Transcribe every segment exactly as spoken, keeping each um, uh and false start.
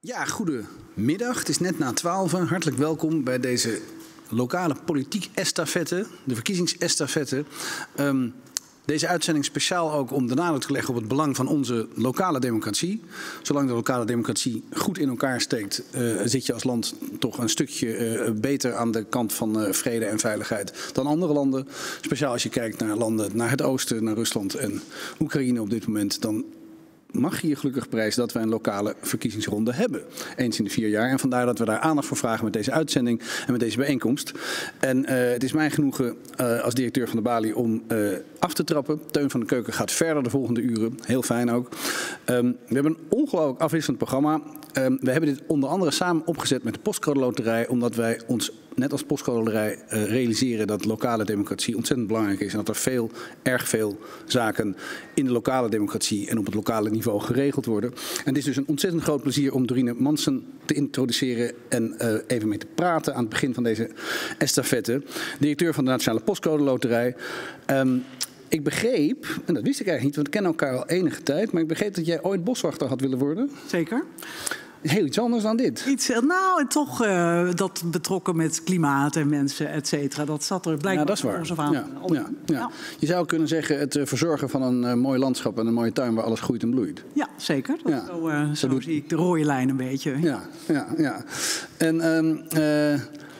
Ja, goedemiddag. Het is net na twaalf. Hartelijk welkom bij deze lokale politiek estafette, de verkiezingsestafette. Um, Deze uitzending speciaal ook om de nadruk te leggen op het belang van onze lokale democratie. Zolang de lokale democratie goed in elkaar steekt, uh, zit je als land toch een stukje uh, beter aan de kant van uh, vrede en veiligheid dan andere landen. Speciaal als je kijkt naar landen naar het oosten, naar Rusland en Oekraïne op dit moment, dan mag je je gelukkig prijzen dat we een lokale verkiezingsronde hebben. Eens in de vier jaar. En vandaar dat we daar aandacht voor vragen met deze uitzending en met deze bijeenkomst. En uh, het is mijn genoegen uh, als directeur van de Balie om uh, af te trappen. Teun van de Keuken gaat verder de volgende uren. Heel fijn ook. Um, we hebben een ongelooflijk afwisselend programma. Um, we hebben dit onder andere samen opgezet met de Postcode Loterij, omdat wij ons net als Postcode Loterij uh, realiseren dat lokale democratie ontzettend belangrijk is. En dat er veel, erg veel zaken in de lokale democratie en op het lokale niveau geregeld worden. En het is dus een ontzettend groot plezier om Dorine Mansen te introduceren en uh, even mee te praten aan het begin van deze estafette. Directeur van de Nationale Postcode Loterij. Um, Ik begreep, en dat wist ik eigenlijk niet, want we kennen elkaar al enige tijd, maar ik begreep dat jij ooit boswachter had willen worden. Zeker. Heel iets anders dan dit. Iets, nou, en toch uh, dat betrokken met klimaat en mensen, et cetera. Dat zat er blijkbaar ja, dat is waar. ons af aan. Ja, ja, ja. Ja. Je zou kunnen zeggen het uh, verzorgen van een uh, mooi landschap en een mooie tuin waar alles groeit en bloeit. Ja, zeker. Dat ja. Zo, uh, zo doet... zie ik de rode lijn een beetje. Ja, ja, ja. En um, uh,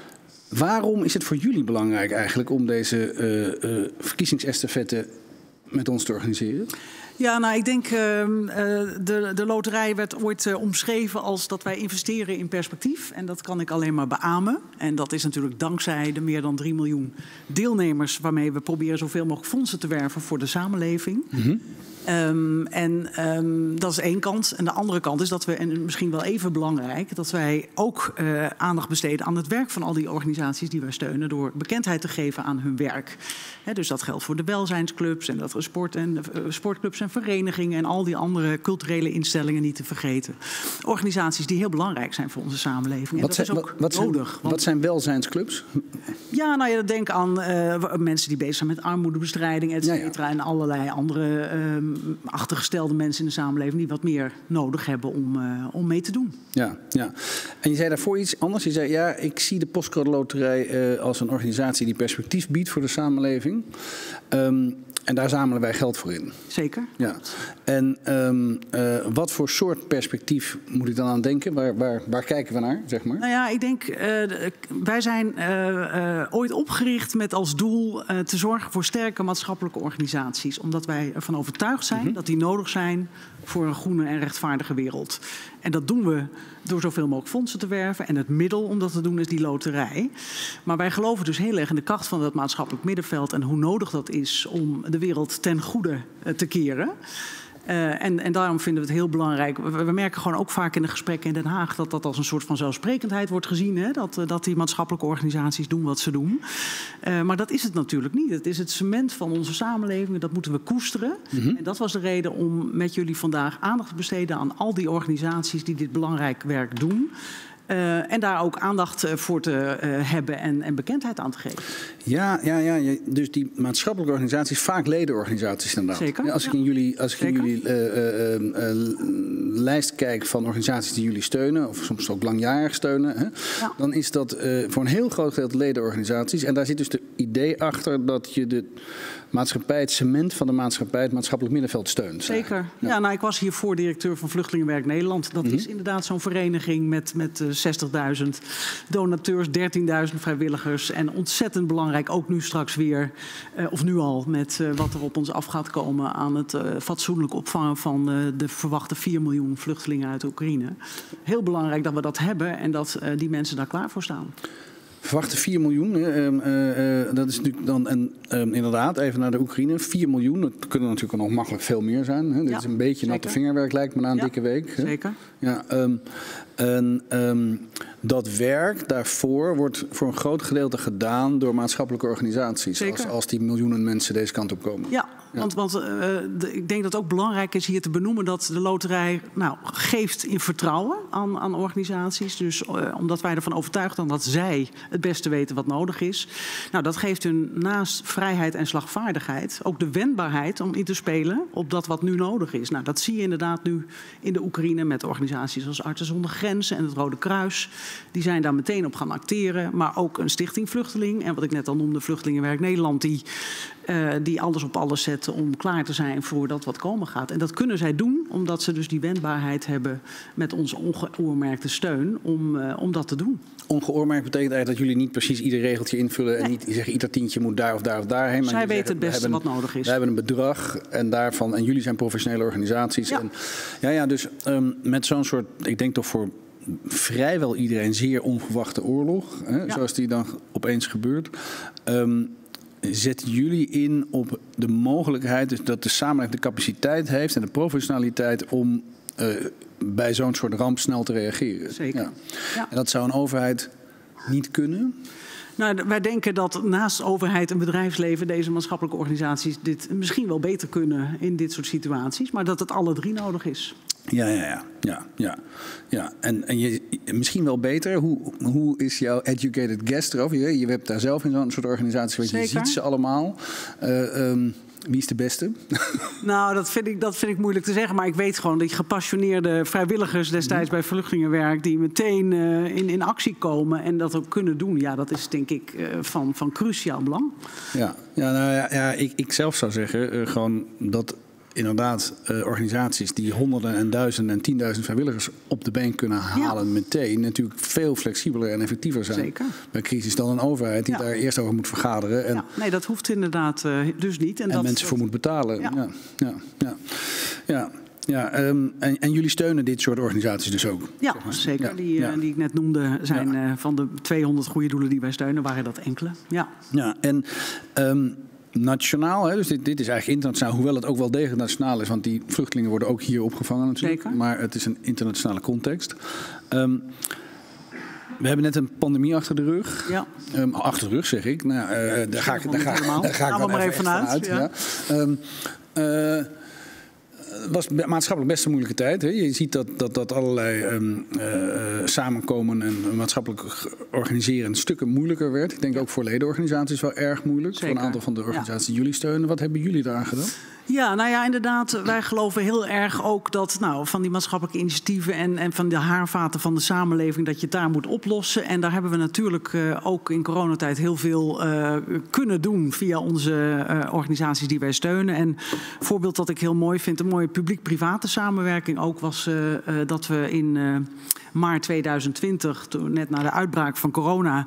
waarom is het voor jullie belangrijk eigenlijk om deze uh, uh, verkiezingsestafette met ons te organiseren? Ja, nou, ik denk, uh, de, de loterij werd ooit uh, omschreven als dat wij investeren in perspectief. En dat kan ik alleen maar beamen. En dat is natuurlijk dankzij de meer dan drie miljoen deelnemers waarmee we proberen zoveel mogelijk fondsen te werven voor de samenleving. Mm-hmm. Um, en um, dat is één kant. En de andere kant is dat we, en misschien wel even belangrijk, dat wij ook uh, aandacht besteden aan het werk van al die organisaties die wij steunen door bekendheid te geven aan hun werk. He, dus dat geldt voor de welzijnsclubs en dat sport en, uh, sportclubs en verenigingen en al die andere culturele instellingen niet te vergeten. Organisaties die heel belangrijk zijn voor onze samenleving. En wat dat zijn, is ook wat nodig. Zijn, want, wat zijn welzijnsclubs? Ja, nou ja, denk aan uh, mensen die bezig zijn met armoedebestrijding, et cetera. Ja, ja. En allerlei andere uh, achtergestelde mensen in de samenleving die wat meer nodig hebben om, uh, om mee te doen. Ja, ja. En je zei daarvoor iets anders. Je zei, ja, ik zie de Postcode Loterij uh, als een organisatie die perspectief biedt voor de samenleving. Um, En daar zamelen wij geld voor in. Zeker. Ja. En um, uh, wat voor soort perspectief moet ik dan aan denken? Waar, waar, waar kijken we naar, zeg maar? Nou ja, ik denk, uh, wij zijn uh, uh, ooit opgericht met als doel uh, te zorgen voor sterke maatschappelijke organisaties. Omdat wij ervan overtuigd zijn mm-hmm. dat die nodig zijn voor een groene en rechtvaardige wereld. En dat doen we door zoveel mogelijk fondsen te werven. En het middel om dat te doen is die loterij. Maar wij geloven dus heel erg in de kracht van dat maatschappelijk middenveld en hoe nodig dat is om de wereld ten goede te keren. Uh, en, en daarom vinden we het heel belangrijk. We, we merken gewoon ook vaak in de gesprekken in Den Haag dat dat als een soort van zelfsprekendheid wordt gezien. Hè? Dat, uh, dat die maatschappelijke organisaties doen wat ze doen. Uh, maar dat is het natuurlijk niet. Het is het cement van onze samenleving. Dat moeten we koesteren. Mm-hmm. En dat was de reden om met jullie vandaag aandacht te besteden aan al die organisaties die dit belangrijk werk doen. Uh, en daar ook aandacht voor te uh, hebben en, en bekendheid aan te geven. Ja, ja, ja, dus die maatschappelijke organisaties, vaak ledenorganisaties inderdaad. Zeker. Ja, als ik in jullie, als ik in jullie uh, uh, uh, lijst kijk van organisaties die jullie steunen, of soms ook langjarig steunen, hè, ja. dan is dat uh, voor een heel groot gedeelte ledenorganisaties. En daar zit dus het idee achter dat je de maatschappij, het cement van de maatschappij, het maatschappelijk middenveld steunt. Zeker. Ja. Ja, nou, ik was hiervoor directeur van Vluchtelingenwerk Nederland. Dat mm-hmm. is inderdaad zo'n vereniging met, met uh, zestigduizend donateurs, dertienduizend vrijwilligers. En ontzettend belangrijk, ook nu straks weer, uh, of nu al, met uh, wat er op ons af gaat komen aan het uh, fatsoenlijk opvangen van uh, de verwachte vier miljoen vluchtelingen uit Oekraïne. Heel belangrijk dat we dat hebben en dat uh, die mensen daar klaar voor staan. Verwachten vier miljoen, uh, uh, uh, dat is natuurlijk dan een, uh, inderdaad, even naar de Oekraïne, vier miljoen, dat kunnen natuurlijk nog makkelijk veel meer zijn. Hè? Dit ja, is een beetje zeker. Natte vingerwerk lijkt me na een ja, dikke week. Hè? Zeker. Ja, um, en um, dat werk daarvoor wordt voor een groot gedeelte gedaan door maatschappelijke organisaties. Als, als die miljoenen mensen deze kant op komen. Ja. ja. want, want uh, de, ik denk dat het ook belangrijk is hier te benoemen dat de loterij nou, geeft in vertrouwen aan, aan organisaties. Dus uh, omdat wij ervan overtuigd zijn dat zij het beste weten wat nodig is. Nou, dat geeft hun naast vrijheid en slagvaardigheid ook de wendbaarheid om in te spelen op dat wat nu nodig is. Nou, dat zie je inderdaad nu in de Oekraïne met organisaties als Artsen zonder Grenzen en het Rode Kruis. Die zijn daar meteen op gaan acteren. Maar ook een Stichting Vluchteling en wat ik net al noemde, Vluchtelingenwerk Nederland, die, uh, die alles op alles zetten om klaar te zijn voor dat wat komen gaat. En dat kunnen zij doen omdat ze dus die wendbaarheid hebben met onze ongeoormerkte steun om, uh, om dat te doen. Ongeoormerkt betekent eigenlijk dat jullie niet precies ieder regeltje invullen en nee. niet zeggen ieder tientje moet daar of daar of daarheen. Zij weten het beste hebben, wat nodig is. We hebben een bedrag en daarvan, en jullie zijn professionele organisaties. Ja, en, ja, ja dus um, met zo'n soort, ik denk toch voor vrijwel iedereen zeer onverwachte oorlog, hè, ja. zoals die dan opeens gebeurt. Um, Zetten jullie in op de mogelijkheid dus dat de samenleving de capaciteit heeft en de professionaliteit om uh, bij zo'n soort ramp snel te reageren? Zeker. Ja. Ja. En dat zou een overheid niet kunnen? Nou, wij denken dat naast overheid en bedrijfsleven deze maatschappelijke organisaties dit misschien wel beter kunnen in dit soort situaties, maar dat het alle drie nodig is. Ja, ja, ja. ja, ja, ja. En, en je, misschien wel beter. Hoe, hoe is jouw educated guess erover? Je, je hebt daar zelf in zo'n soort organisatie geweest. Je ziet ze allemaal. Uh, um, wie is de beste? Nou, dat vind, ik, dat vind ik moeilijk te zeggen. Maar ik weet gewoon dat die gepassioneerde vrijwilligers destijds bij Vluchtelingenwerk die meteen uh, in, in actie komen en dat ook kunnen doen. Ja, dat is denk ik uh, van, van cruciaal belang. Ja, ja, nou, ja, ja ik, ik zelf zou zeggen uh, gewoon dat inderdaad uh, organisaties die honderden en duizenden en tienduizend vrijwilligers op de been kunnen halen ja. meteen natuurlijk veel flexibeler en effectiever zijn Zeker. bij crisis dan een overheid die ja. daar eerst over moet vergaderen. En, ja. Nee, dat hoeft inderdaad uh, dus niet. En, en dat, mensen dat... voor moet betalen. Ja, ja, ja. ja. ja. Ja, um, en, en jullie steunen dit soort organisaties dus ook? Ja, zeg maar. zeker. Ja, die, ja. die ik net noemde zijn ja. uh, van de tweehonderd goede doelen die wij steunen, waren dat enkele. Ja, ja en um, nationaal, hè, dus dit, dit is eigenlijk internationaal, hoewel het ook wel degelijk nationaal is, want die vluchtelingen worden ook hier opgevangen natuurlijk. Zeker. Maar het is een internationale context. Um, we hebben net een pandemie achter de rug. Ja. Um, achter de rug zeg ik. Nou, uh, daar ga ik, daar ga, daar ga ik dan maar even, even vanuit. vanuit ja. Ja. Um, uh, Het was maatschappelijk best een moeilijke tijd. Hè. Je ziet dat, dat, dat allerlei um, uh, samenkomen en maatschappelijk organiseren stukken moeilijker werd. Ik denk ook voor ledenorganisaties wel erg moeilijk. Zeker. Voor een aantal van de organisaties ja. die jullie steunen. Wat hebben jullie daaraan gedaan? Ja, nou ja, inderdaad. Wij geloven heel erg ook dat nou, van die maatschappelijke initiatieven en, en van de haarvaten van de samenleving, dat je het daar moet oplossen. En daar hebben we natuurlijk uh, ook in coronatijd heel veel uh, kunnen doen via onze uh, organisaties die wij steunen. En een voorbeeld dat ik heel mooi vind, een mooie publiek-private samenwerking ook, was uh, uh, dat we in uh, maart tweeduizend twintig, toen, net na de uitbraak van corona,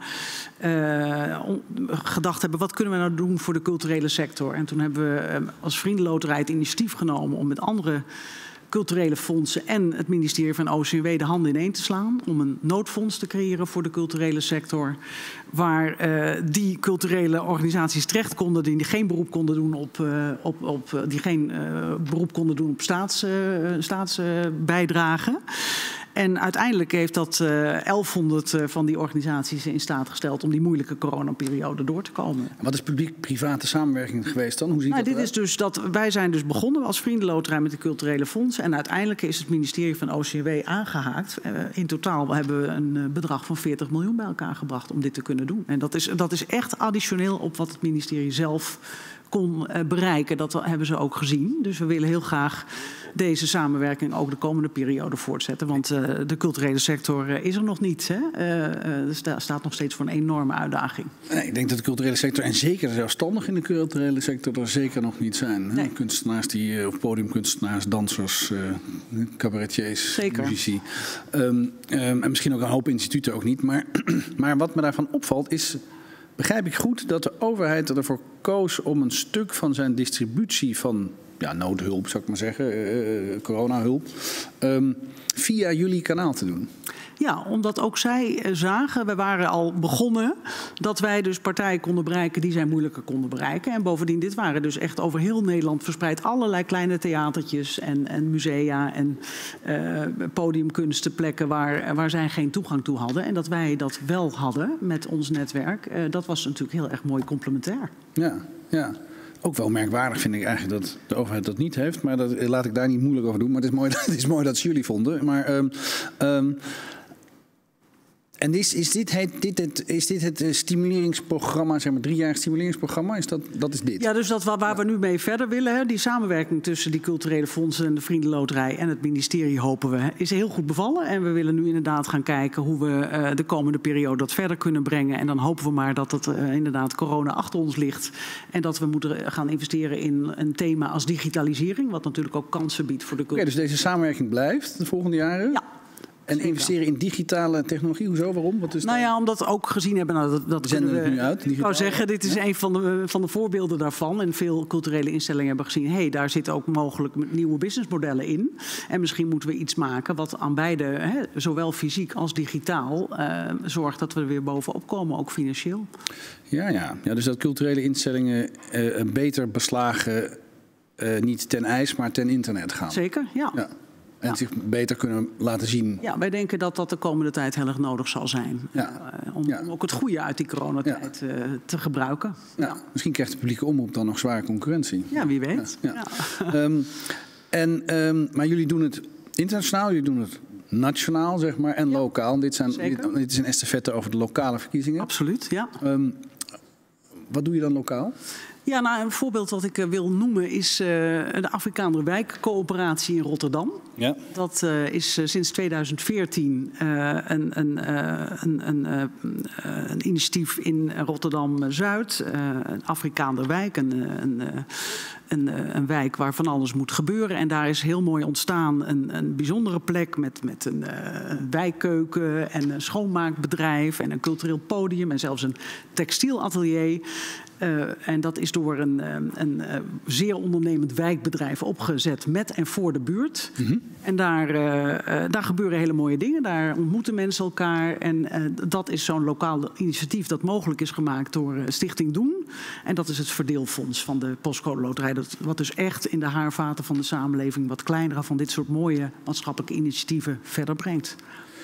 uh, gedacht hebben, wat kunnen we nou doen voor de culturele sector? En toen hebben we uh, als Vriendenloterij het initiatief genomen om met andere culturele fondsen en het ministerie van O C M W de handen ineen te slaan om een noodfonds te creëren voor de culturele sector, waar uh, die culturele organisaties terecht konden die geen beroep konden doen op, uh, op, op die geen uh, beroep konden doen op staats, uh, staatsbijdragen. En uiteindelijk heeft dat uh, elfhonderd uh, van die organisaties in staat gesteld om die moeilijke coronaperiode door te komen. En wat is publiek-private samenwerking geweest dan? Hoe ziet nou, dat dit is dus dat wij zijn dus begonnen als Vriendenloterij met de culturele fondsen. En uiteindelijk is het ministerie van O C M W aangehaakt. Uh, in totaal hebben we een uh, bedrag van veertig miljoen bij elkaar gebracht om dit te kunnen doen. En dat is, dat is echt additioneel op wat het ministerie zelf kon uh, bereiken. Dat hebben ze ook gezien. Dus we willen heel graag deze samenwerking ook de komende periode voortzetten. Want uh, de culturele sector uh, is er nog niet. Hè? Uh, uh, er sta, staat nog steeds voor een enorme uitdaging. Nee, ik denk dat de culturele sector, en zeker de zelfstandigen in de culturele sector, er zeker nog niet zijn. Hè? Nee. Kunstenaars, die, uh, podiumkunstenaars, dansers, uh, cabaretiers, zeker. muzici. Um, um, en misschien ook een hoop instituten ook niet. Maar, maar wat me daarvan opvalt is, begrijp ik goed dat de overheid ervoor koos om een stuk van zijn distributie van ja, noodhulp, zou ik maar zeggen, uh, coronahulp, um, via jullie kanaal te doen? Ja, omdat ook zij zagen, we waren al begonnen, dat wij dus partijen konden bereiken die zij moeilijker konden bereiken. En bovendien, dit waren dus echt over heel Nederland verspreid allerlei kleine theatertjes en, en musea en uh, podiumkunstenplekken waar, waar zij geen toegang toe hadden. En dat wij dat wel hadden met ons netwerk, uh, dat was natuurlijk heel erg mooi complementair. Ja, ja. Ook wel merkwaardig vind ik eigenlijk dat de overheid dat niet heeft. Maar dat laat ik daar niet moeilijk over doen. Maar het is mooi, het is mooi dat ze jullie vonden. Maar... Um, um, En is, is, dit het, dit het, is dit het stimuleringsprogramma, zeg maar driejarig stimuleringsprogramma? Is dat, dat is dit? Ja, dus dat waar, waar we nu mee verder willen, hè, die samenwerking tussen die culturele fondsen en de Vriendenloterij en het ministerie, hopen we, is heel goed bevallen. En we willen nu inderdaad gaan kijken hoe we uh, de komende periode dat verder kunnen brengen. En dan hopen we maar dat het uh, inderdaad corona achter ons ligt. En dat we moeten gaan investeren in een thema als digitalisering, wat natuurlijk ook kansen biedt voor de cultuur. Okay, dus deze samenwerking blijft de volgende jaren? Ja. En investeren in digitale technologie, hoezo, waarom? Wat is nou ja, omdat we ook gezien hebben... Nou, dat, dat we zenden het nu uit, digitaal. Ik wou zeggen, dit is ja? een van de, van de voorbeelden daarvan. En veel culturele instellingen hebben gezien... hé, hey, daar zitten ook mogelijk nieuwe businessmodellen in. En misschien moeten we iets maken wat aan beide... Hè, zowel fysiek als digitaal... Uh, zorgt dat we er weer bovenop komen, ook financieel. Ja, ja. ja dus dat culturele instellingen uh, beter beslagen... Uh, niet ten ijs, maar ten internet gaan. Zeker, ja. ja. En ja. zich beter kunnen laten zien. Ja, wij denken dat dat de komende tijd heel erg nodig zal zijn. Ja. Uh, om, ja. om ook het goede uit die coronatijd ja. uh, te gebruiken. Ja. Ja. Misschien krijgt de publieke omroep dan nog zware concurrentie. Ja, wie weet. Ja. Ja. um, en, um, maar jullie doen het internationaal, jullie doen het nationaal, zeg maar, en ja. lokaal. Dit, zijn, dit, dit is een estafette over de lokale verkiezingen. Absoluut, ja. Um, wat doe je dan lokaal? Ja, nou, een voorbeeld wat ik uh, wil noemen is uh, de Afrikaanderwijk-coöperatie in Rotterdam. Ja. Dat uh, is uh, sinds tweeduizend veertien uh, een, een, uh, een, een, uh, een initiatief in Rotterdam-Zuid. Uh, een Afrikaanderwijk, een, een, een, een wijk waar van alles moet gebeuren. En daar is heel mooi ontstaan een, een bijzondere plek met, met een, uh, een wijkkeuken en een schoonmaakbedrijf en een cultureel podium en zelfs een textielatelier. Uh, en dat is door een, een, een zeer ondernemend wijkbedrijf opgezet met en voor de buurt. Mm-hmm. En daar, uh, uh, daar gebeuren hele mooie dingen. Daar ontmoeten mensen elkaar. En uh, dat is zo'n lokaal initiatief dat mogelijk is gemaakt door uh, Stichting Doen. En dat is het verdeelfonds van de Postcode Loterij. Dat, wat dus echt in de haarvaten van de samenleving wat kleinere van dit soort mooie maatschappelijke initiatieven verder brengt.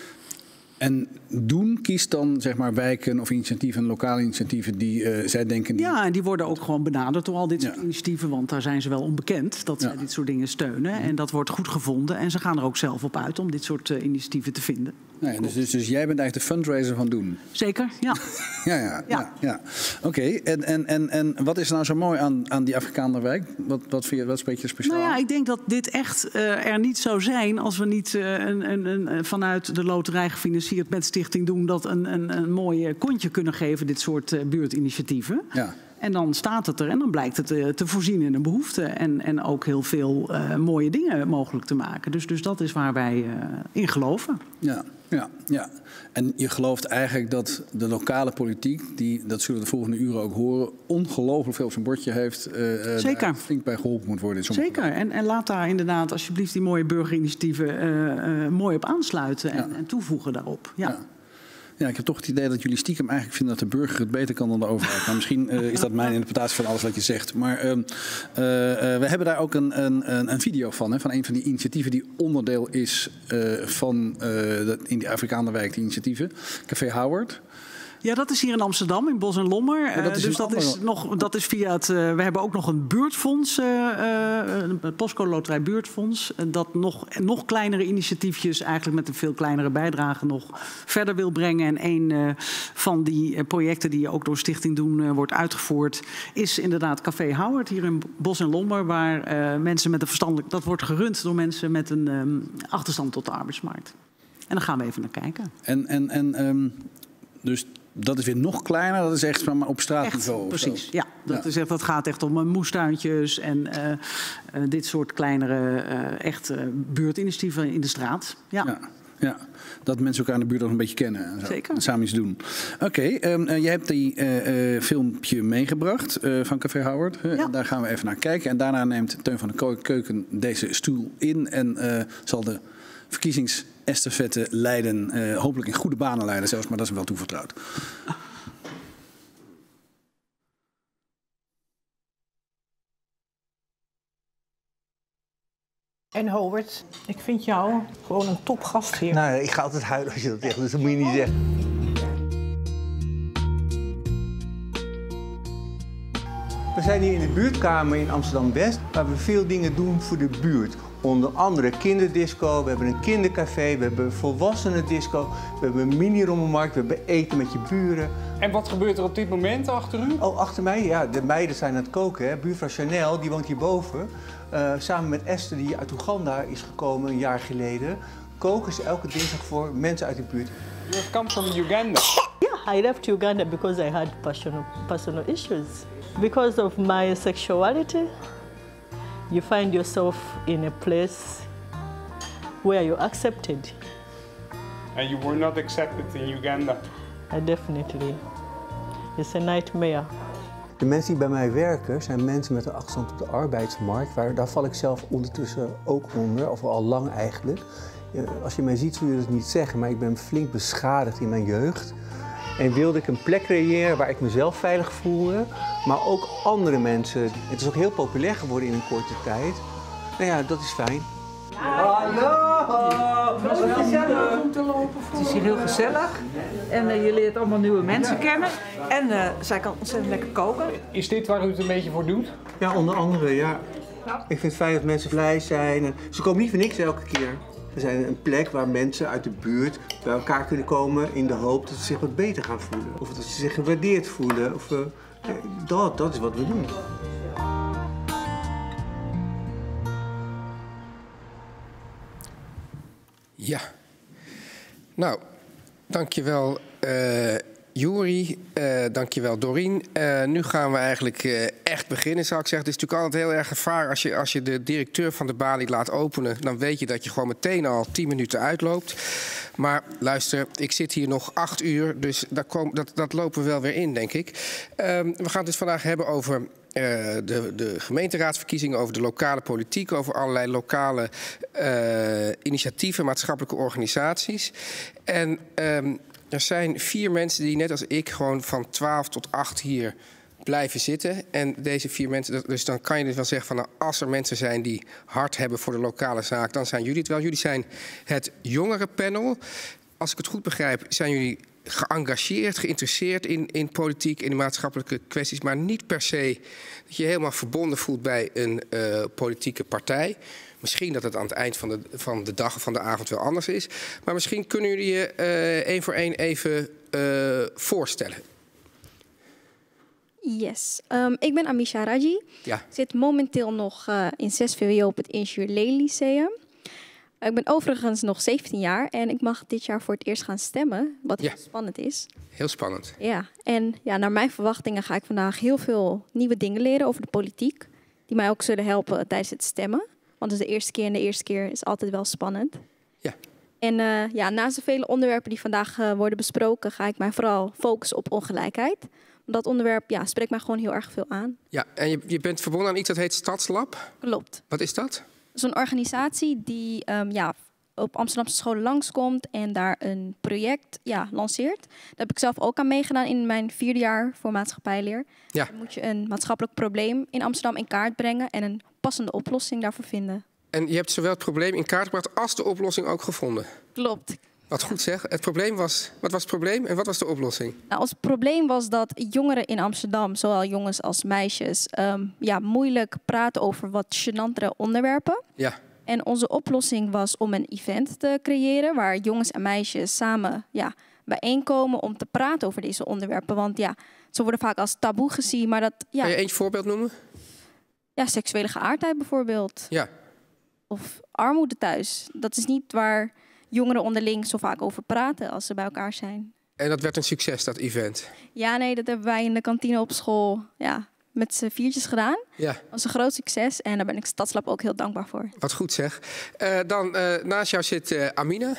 En Doen kiest dan, zeg maar, wijken of initiatieven, lokale initiatieven die uh, zij denken... Die... Ja, en die worden ook gewoon benaderd door al dit soort ja. initiatieven. Want daar zijn ze wel onbekend dat ja. zij dit soort dingen steunen. En dat wordt goed gevonden. En ze gaan er ook zelf op uit om dit soort uh, initiatieven te vinden. Nou ja, dus, dus, dus jij bent eigenlijk de fundraiser van Doen? Zeker, ja. ja, ja, ja. ja, ja. Oké, okay. en, en, en, en wat is er nou zo mooi aan, aan die Afrikaanderwijk? Wat, wat, vind je, wat spreekt je speciaal? Nou ja, ik denk dat dit echt uh, er niet zou zijn als we niet uh, een, een, een, vanuit de loterij gefinancierd met Stichting Doen dat een, een, een mooi kontje kunnen geven, dit soort uh, buurtinitiatieven. Ja. En dan staat het er en dan blijkt het uh, te voorzien in een behoefte. En, en ook heel veel uh, mooie dingen mogelijk te maken. Dus, dus dat is waar wij uh, in geloven. Ja, ja, ja. En je gelooft eigenlijk dat de lokale politiek, die, dat zullen we de volgende uren ook horen, ongelooflijk veel op zijn bordje heeft. Uh, Zeker. Daar flink bij geholpen moet worden. In Zeker. En, en laat daar inderdaad alsjeblieft die mooie burgerinitiatieven uh, uh, mooi op aansluiten en, ja. en toevoegen daarop. Ja. Ja. Ja, ik heb toch het idee dat jullie stiekem eigenlijk vinden dat de burger het beter kan dan de overheid. Maar misschien uh, is dat mijn interpretatie van alles wat je zegt. Maar uh, uh, uh, we hebben daar ook een, een, een video van, hè, van een van die initiatieven die onderdeel is uh, van uh, de, in die Afrikaanderwijk, die initiatieven. Café Howard. Ja, dat is hier in Amsterdam, in Bos en Lommer. Ja, dat is dus dat, andere... is nog, dat is via het... Uh, we hebben ook nog een buurtfonds, uh, uh, het Postcode Loterij Buurtfonds, uh, dat nog, nog kleinere initiatiefjes, eigenlijk met een veel kleinere bijdrage, nog verder wil brengen. En een uh, van die uh, projecten die ook door Stichting Doen uh, wordt uitgevoerd, is inderdaad Café Howard hier in Bos en Lommer, waar uh, mensen met een verstandelijk... Dat wordt gerund door mensen met een um, achterstand tot de arbeidsmarkt. En daar gaan we even naar kijken. En, en, en um, dus... Dat is weer nog kleiner, dat is echt van op straatniveau. Precies, ja. Dat, ja. Is echt, dat gaat echt om moestuintjes en uh, uh, dit soort kleinere uh, echt uh, buurtinitiatieven in de straat. Ja. Ja. Ja, dat mensen elkaar in de buurt ook een beetje kennen. En zo. Zeker. En samen iets doen. Oké, okay, um, uh, jij hebt die uh, uh, filmpje meegebracht uh, van Café Howard. Uh, ja. Daar gaan we even naar kijken. En daarna neemt Teun van de Keuken deze stoel in en uh, zal de verkiezingsestafette leiden. Uh, hopelijk in goede banen leiden zelfs, maar dat is hem wel toevertrouwd. En Howard, ik vind jou gewoon een topgast hier. Nou, ik ga altijd huilen als je dat zegt, dus dat moet je niet zeggen. We zijn hier in de buurtkamer in Amsterdam-West, waar we veel dingen doen voor de buurt. Onder andere kinderdisco, we hebben een kindercafé, we hebben een volwassenendisco, we hebben een mini-rommelmarkt, we hebben eten met je buren. En wat gebeurt er op dit moment achter u? Oh, achter mij? Ja, de meiden zijn aan het koken. Hè. Buurvrouw Chanel, die woont hierboven. Uh, samen met Esther, die uit Oeganda is gekomen een jaar geleden, koken ze elke dinsdag voor mensen uit de buurt. You have come from Uganda. Yeah, I left Uganda because I had personal, personal issues. Because of my sexuality, you find yourself in a place where you're accepted. And you were not accepted in Uganda. Uh, definitely. It's a nightmare. De mensen die bij mij werken zijn mensen met een achterstand op de arbeidsmarkt. Waar, daar val ik zelf ondertussen ook onder, of al lang eigenlijk. Als je mij ziet zul je dat niet zeggen, maar ik ben flink beschadigd in mijn jeugd. En wilde ik een plek creëren waar ik mezelf veilig voelde, maar ook andere mensen. Het is ook heel populair geworden in een korte tijd. Nou ja, dat is fijn. Hallo! Het was wel gezellig om te lopen. Het is hier heel gezellig. En uh, je leert allemaal nieuwe mensen kennen. En uh, zij kan ontzettend lekker koken. Is dit waar u het een beetje voor doet? Ja, onder andere, ja. Ik vind het fijn dat mensen blij zijn. En ze komen niet voor niks elke keer. We zijn een plek waar mensen uit de buurt bij elkaar kunnen komen in de hoop dat ze zich wat beter gaan voelen. Of dat ze zich gewaardeerd voelen. Of, uh, dat, dat is wat we doen. Ja. Nou, dankjewel uh, Juri, uh, dankjewel Dorien. Uh, nu gaan we eigenlijk uh, echt beginnen, zou ik zeggen. Het is natuurlijk altijd heel erg gevaar als je, als je de directeur van de balie laat openen. Dan weet je dat je gewoon meteen al tien minuten uitloopt. Maar luister, ik zit hier nog acht uur, dus dat, kom, dat, dat lopen we wel weer in, denk ik. Uh, we gaan het dus vandaag hebben over Uh, de, de gemeenteraadsverkiezingen, over de lokale politiek, over allerlei lokale uh, initiatieven, maatschappelijke organisaties. En um, er zijn vier mensen die net als ik gewoon van twaalf tot acht hier blijven zitten. En deze vier mensen, dus dan kan je dus wel zeggen van nou, als er mensen zijn die hart hebben voor de lokale zaak, dan zijn jullie het wel. Jullie zijn het jongere panel. Als ik het goed begrijp, zijn jullie geëngageerd, geïnteresseerd in, in politiek, in de maatschappelijke kwesties, maar niet per se dat je helemaal verbonden voelt bij een uh, politieke partij. Misschien dat het aan het eind van de, van de dag of van de avond wel anders is. Maar misschien kunnen jullie je uh, één voor één even uh, voorstellen. Yes, um, ik ben Amisha Raji. Ja. Ik zit momenteel nog uh, in zes V W O op het Ingenieur Lee Lyceum. Ik ben overigens nog zeventien jaar en ik mag dit jaar voor het eerst gaan stemmen, wat ja. heel spannend is. Heel spannend. Ja, en ja, naar mijn verwachtingen ga ik vandaag heel veel nieuwe dingen leren over de politiek, die mij ook zullen helpen tijdens het stemmen. Want het is de eerste keer en de eerste keer is altijd wel spannend. Ja. En uh, ja, naast de vele onderwerpen die vandaag uh, worden besproken, ga ik mij vooral focussen op ongelijkheid. Dat onderwerp ja, spreekt mij gewoon heel erg veel aan. Ja, en je, je bent verbonden aan iets dat heet Stadslab? Klopt. Wat is dat? Dat is een organisatie die um, ja, op Amsterdamse scholen langskomt en daar een project ja, lanceert. Daar heb ik zelf ook aan meegedaan in mijn vierde jaar voor maatschappijleer. Ja. Dan moet je een maatschappelijk probleem in Amsterdam in kaart brengen en een passende oplossing daarvoor vinden. En je hebt zowel het probleem in kaart gebracht als de oplossing ook gevonden? Klopt. Wat goed zeg. Het probleem was, wat was het probleem en wat was de oplossing? Nou, ons probleem was dat jongeren in Amsterdam, zowel jongens als meisjes, um, ja, moeilijk praten over wat gênantere onderwerpen. Ja. En onze oplossing was om een event te creëren waar jongens en meisjes samen ja, bijeenkomen om te praten over deze onderwerpen. Want ja, ze worden vaak als taboe gezien, maar dat... Ja, kan je eentje voorbeeld noemen? Ja, seksuele geaardheid bijvoorbeeld. Ja. Of armoede thuis. Dat is niet waar jongeren onderling zo vaak over praten als ze bij elkaar zijn. En dat werd een succes, dat event? Ja, nee, dat hebben wij in de kantine op school ja, met z'n viertjes gedaan. Ja. Dat was een groot succes en daar ben ik Stadslab ook heel dankbaar voor. Wat goed zeg. Uh, dan uh, naast jou zit uh, Amina.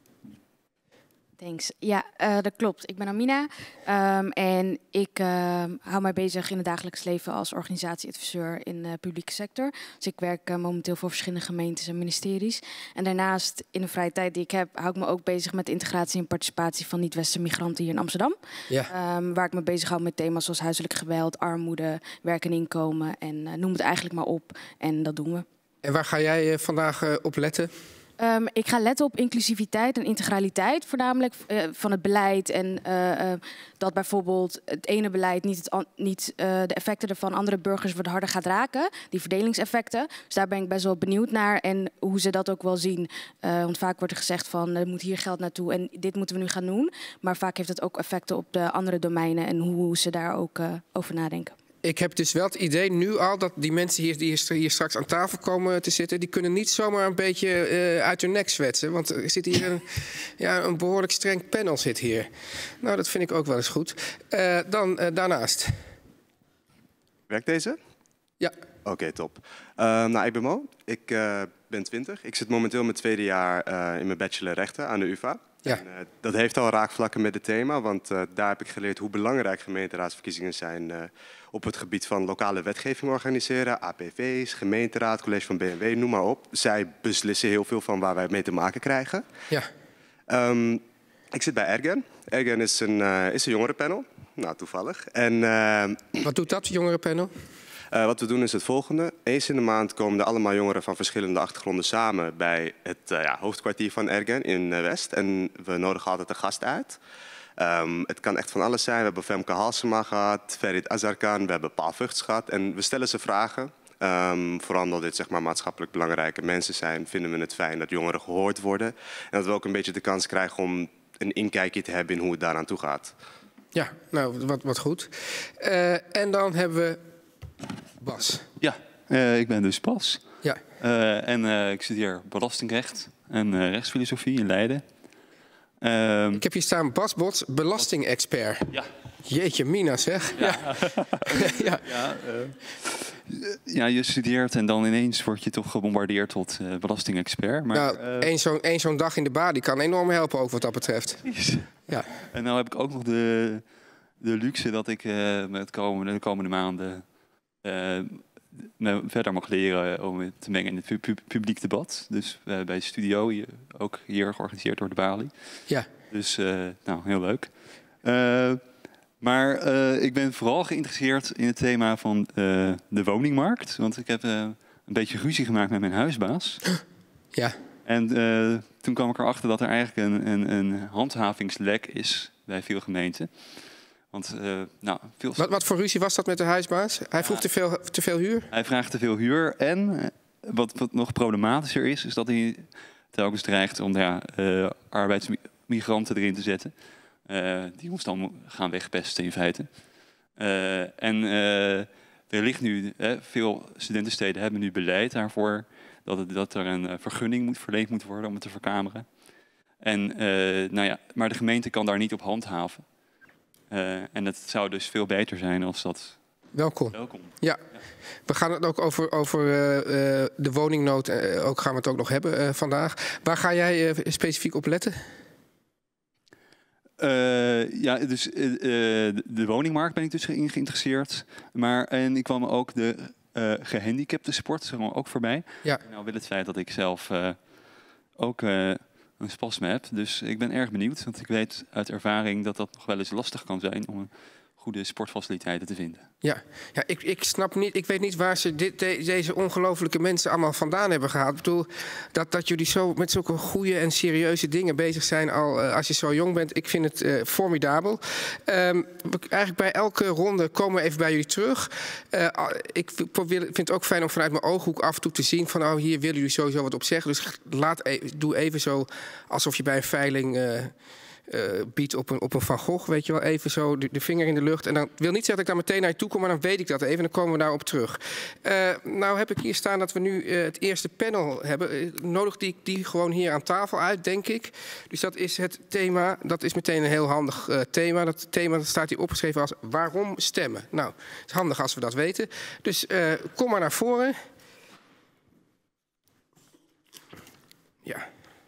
Thanks. Ja, uh, dat klopt. Ik ben Amina um, en ik uh, hou mij bezig in het dagelijks leven als organisatieadviseur in de publieke sector. Dus ik werk uh, momenteel voor verschillende gemeentes en ministeries. En daarnaast, in de vrije tijd die ik heb, hou ik me ook bezig met de integratie en participatie van niet-westerse migranten hier in Amsterdam. Ja. Um, waar ik me bezig hou met thema's zoals huiselijk geweld, armoede, werk en inkomen en uh, noem het eigenlijk maar op. En dat doen we. En waar ga jij uh, vandaag uh, op letten? Um, ik ga letten op inclusiviteit en integraliteit, voornamelijk uh, van het beleid. En uh, uh, dat bijvoorbeeld het ene beleid niet, het niet uh, de effecten ervan andere burgers wat harder gaat raken. Die verdelingseffecten. Dus daar ben ik best wel benieuwd naar. En hoe ze dat ook wel zien. Uh, want vaak wordt er gezegd van er moet hier geld naartoe en dit moeten we nu gaan doen. Maar vaak heeft het ook effecten op de andere domeinen en hoe ze daar ook uh, over nadenken. Ik heb dus wel het idee nu al dat die mensen hier, die hier straks aan tafel komen te zitten, die kunnen niet zomaar een beetje uh, uit hun nek zwetsen. Want er zit hier een, ja, een behoorlijk streng panel zit hier. Nou, dat vind ik ook wel eens goed. Uh, dan uh, daarnaast. Werkt deze? Ja. Oké, okay, top. Uh, nou, ik ben Mo. Ik uh, ben twintig. Ik zit momenteel in mijn tweede jaar uh, in mijn bachelor rechten aan de U vA. Ja. En, uh, dat heeft al raakvlakken met het thema, want uh, daar heb ik geleerd hoe belangrijk gemeenteraadsverkiezingen zijn uh, op het gebied van lokale wetgeving organiseren, A P V's, gemeenteraad, college van B N W, noem maar op. Zij beslissen heel veel van waar wij mee te maken krijgen. Ja. Um, ik zit bij Ergen. Ergen is een, uh, is een jongerenpanel, nou toevallig. En, uh, wat doet dat, jongerenpanel? Uh, wat we doen is het volgende. Eens in de maand komen er allemaal jongeren van verschillende achtergronden samen bij het uh, ja, hoofdkwartier van Ergen in uh, West. En we nodigen altijd een gast uit. Um, het kan echt van alles zijn. We hebben Femke Halsema gehad, Ferit Azarkan, we hebben Paul Vugts gehad. En we stellen ze vragen. Um, vooral omdat dit zeg maar, maatschappelijk belangrijke mensen zijn, vinden we het fijn dat jongeren gehoord worden. En dat we ook een beetje de kans krijgen om een inkijkje te hebben in hoe het daaraan toe gaat. Ja, nou, wat, wat goed. Uh, en dan hebben we Bas. Ja, uh, ik ben dus Bas. Ja. Uh, en uh, ik studeer belastingrecht en uh, rechtsfilosofie in Leiden. Um, ik heb hier staan Bas Bots, belastingexpert. Ja. Jeetje mina zeg. Ja, ja. ja, uh, ja, je studeert en dan ineens word je toch gebombardeerd tot uh, belastingexpert. Maar, nou, uh, één zo'n één zo'n dag in de balie kan enorm helpen ook wat dat betreft. Precies. Ja. En nou heb ik ook nog de, de luxe dat ik uh, met komende, de komende maanden uh, me verder mag leren om te mengen in het pu pu publiek debat. Dus uh, bij de studio, hier, ook hier georganiseerd door de Bali. Ja. Dus uh, nou, heel leuk. Uh, maar uh, ik ben vooral geïnteresseerd in het thema van uh, de woningmarkt. Want ik heb uh, een beetje ruzie gemaakt met mijn huisbaas. Ja. En uh, toen kwam ik erachter dat er eigenlijk een, een, een handhavingslek is bij veel gemeenten. Want, uh, nou, veel... wat, wat voor ruzie was dat met de huisbaas? Hij vroeg ja. te, veel, te veel huur? Hij vraagt te veel huur. En wat, wat nog problematischer is, is dat hij telkens dreigt om ja, uh, arbeidsmigranten erin te zetten. Uh, die ons dan gaan wegpesten in feite. Uh, en uh, er ligt nu, uh, veel studentensteden hebben nu beleid daarvoor dat, het, dat er een uh, vergunning moet verleend moet worden om het te verkameren. En, uh, nou ja, maar de gemeente kan daar niet op handhaven. Uh, en het zou dus veel beter zijn als dat... Welkom. Welkom. Ja. ja. We gaan het ook over, over uh, uh, de woningnood, uh, ook gaan we het ook nog hebben uh, vandaag. Waar ga jij uh, specifiek op letten? Uh, ja, dus uh, de, de woningmarkt ben ik dus in geïnteresseerd. Maar, en ik kwam ook de uh, gehandicapte sport zeg maar, ook voorbij. Ja. Nou wil het feit dat ik zelf uh, ook... Uh, een spasme heb. Dus ik ben erg benieuwd, want ik weet uit ervaring dat dat nog wel eens lastig kan zijn om goede sportfaciliteiten te vinden. Ja, ja ik, ik snap niet, ik weet niet waar ze dit, de, deze ongelofelijke mensen allemaal vandaan hebben gehaald. Ik bedoel, dat, dat jullie zo met zulke goede en serieuze dingen bezig zijn al uh, als je zo jong bent. Ik vind het uh, formidabel. Um, eigenlijk bij elke ronde komen we even bij jullie terug. Uh, ik probeer, vind het ook fijn om vanuit mijn ooghoek af en toe te zien van, oh, hier willen jullie sowieso wat op zeggen. Dus laat, doe even zo alsof je bij een veiling... Uh, Uh, biedt op een, op een Van Gogh, weet je wel, even zo de, de vinger in de lucht. En dan wil niet zeggen dat ik dan meteen naar je toe kom, maar dan weet ik dat even en dan komen we daarop terug. Uh, nou heb ik hier staan dat we nu uh, het eerste panel hebben. Uh, nodig die, die gewoon hier aan tafel uit, denk ik. Dus dat is het thema, dat is meteen een heel handig uh, thema. Dat thema dat staat hier opgeschreven als waarom stemmen. Nou, het is handig als we dat weten. Dus uh, kom maar naar voren. Ja.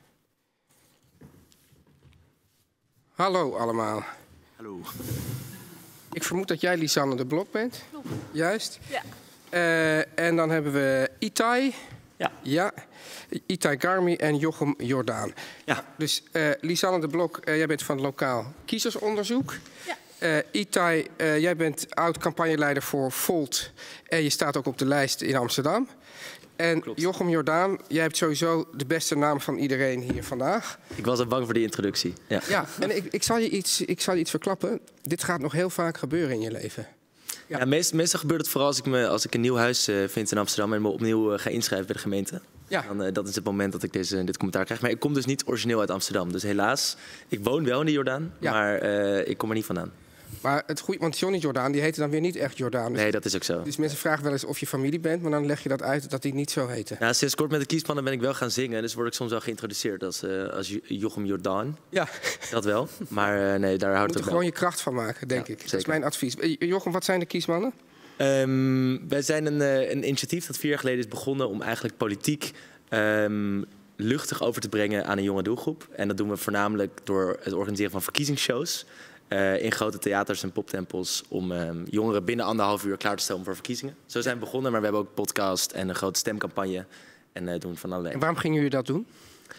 Hallo allemaal. Hallo. Ik vermoed dat jij Lisanne de Blok bent. Klopt. Juist. Ja. Uh, en dan hebben we Itai. Ja. Ja. Itai Garmi en Jochem Jordaan. Ja. Dus uh, Lisanne de Blok, uh, jij bent van het lokaal kiezersonderzoek. Ja. Uh, Itai, uh, jij bent oud-campagneleider voor Volt. En je staat ook op de lijst in Amsterdam. En Klopt. Jochem Jordaan, jij hebt sowieso de beste naam van iedereen hier vandaag. Ik was al bang voor die introductie. Ja, ja en ik, ik, zal je iets, ik zal je iets verklappen. Dit gaat nog heel vaak gebeuren in je leven. Ja. Ja, meest, meestal gebeurt het vooral als ik, me, als ik een nieuw huis uh, vind in Amsterdam en me opnieuw uh, ga inschrijven bij de gemeente. Ja. Dan, uh, dat is het moment dat ik deze, dit commentaar krijg. Maar ik kom dus niet origineel uit Amsterdam. Dus helaas, ik woon wel in de Jordaan, ja. maar uh, ik kom er niet vandaan. Maar het goede, want Johnny Jordaan, die heette dan weer niet echt Jordaan. Dus nee, dat is ook zo. Dus mensen vragen wel eens of je familie bent, maar dan leg je dat uit dat die niet zo heette. Ja, sinds kort met de kiespannen ben ik wel gaan zingen, dus word ik soms wel geïntroduceerd als, uh, als Jochem Jordaan. Ja. Dat wel, maar uh, nee, daar houdt het op. Je moet er gewoon je kracht van maken, denk ja, ik. Zeker. Dat is mijn advies. Jochem, wat zijn de kiesmannen? Um, wij zijn een, uh, een initiatief dat vier jaar geleden is begonnen om eigenlijk politiek um, luchtig over te brengen aan een jonge doelgroep. En dat doen we voornamelijk door het organiseren van verkiezingsshows. Uh, in grote theaters en poptempels om um, jongeren binnen anderhalf uur klaar te stellen voor verkiezingen. Zo zijn we begonnen, maar we hebben ook podcast en een grote stemcampagne en uh, doen van allerlei. En waarom gingen jullie dat doen?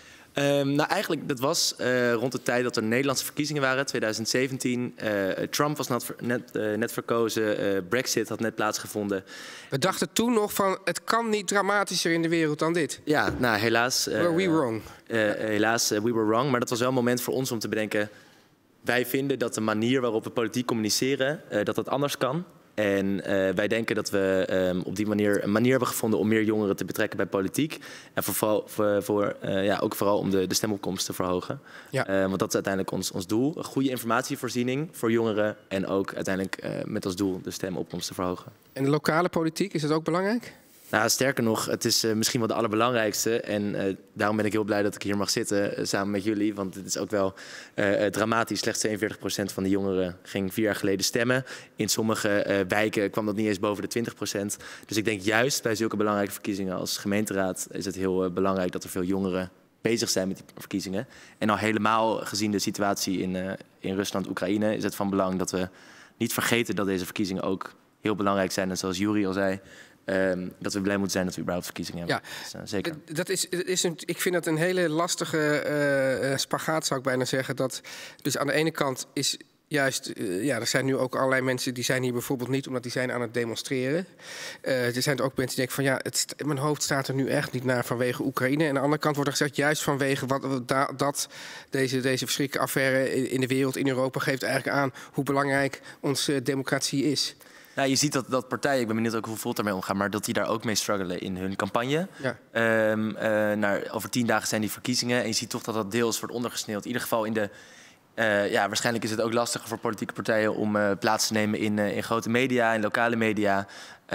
Um, nou, eigenlijk, dat was uh, rond de tijd dat er Nederlandse verkiezingen waren, twintig zeventien. Uh, Trump was net, net, uh, net verkozen, uh, Brexit had net plaatsgevonden. We dachten toen nog van, het kan niet dramatischer in de wereld dan dit. Ja, nou, helaas. Uh, were we wrong? Uh, uh, helaas, uh, we were wrong. Maar dat was wel een moment voor ons om te bedenken, wij vinden dat de manier waarop we politiek communiceren, uh, dat dat anders kan. En uh, wij denken dat we um, op die manier een manier hebben gevonden om meer jongeren te betrekken bij politiek. En voor, voor, voor, uh, ja, ook vooral om de, de stemopkomst te verhogen. Ja. Uh, want dat is uiteindelijk ons, ons doel. Een goede informatievoorziening voor jongeren. En ook uiteindelijk uh, met als doel de stemopkomst te verhogen. En de lokale politiek, is dat ook belangrijk? Nou, sterker nog, het is uh, misschien wel de allerbelangrijkste. En uh, daarom ben ik heel blij dat ik hier mag zitten uh, samen met jullie. Want het is ook wel uh, dramatisch. Slechts tweeënveertig procent van de jongeren ging vier jaar geleden stemmen. In sommige uh, wijken kwam dat niet eens boven de twintig procent. Dus ik denk juist bij zulke belangrijke verkiezingen als gemeenteraad is het heel uh, belangrijk dat er veel jongeren bezig zijn met die verkiezingen. En al helemaal gezien de situatie in, uh, in Rusland, Oekraïne, is het van belang dat we niet vergeten dat deze verkiezingen ook heel belangrijk zijn. En zoals Juri al zei, Um, dat we blij moeten zijn dat we überhaupt verkiezingen hebben. Ja, dus, uh, zeker. Dat is, is een, ik vind dat een hele lastige uh, spagaat, zou ik bijna zeggen. Dat, dus aan de ene kant is juist, uh, ja, er zijn nu ook allerlei mensen die zijn hier bijvoorbeeld niet omdat die zijn aan het demonstreren. Uh, er zijn er ook mensen die denken van ja, het, mijn hoofd staat er nu echt niet naar vanwege Oekraïne. En aan de andere kant wordt er gezegd juist vanwege wat da, dat deze, deze verschrikkelijke affaire in, in de wereld, in Europa, geeft eigenlijk aan hoe belangrijk onze democratie is. Nou, je ziet dat, dat partijen, ik ben benieuwd ook hoe Volt daarmee omgaan, maar dat die daar ook mee struggelen in hun campagne. Ja. Um, uh, naar, over tien dagen zijn die verkiezingen en je ziet toch dat dat deels wordt ondergesneeuwd. In ieder geval in de, uh, ja, waarschijnlijk is het ook lastiger voor politieke partijen om uh, plaats te nemen in, uh, in grote media, in lokale media.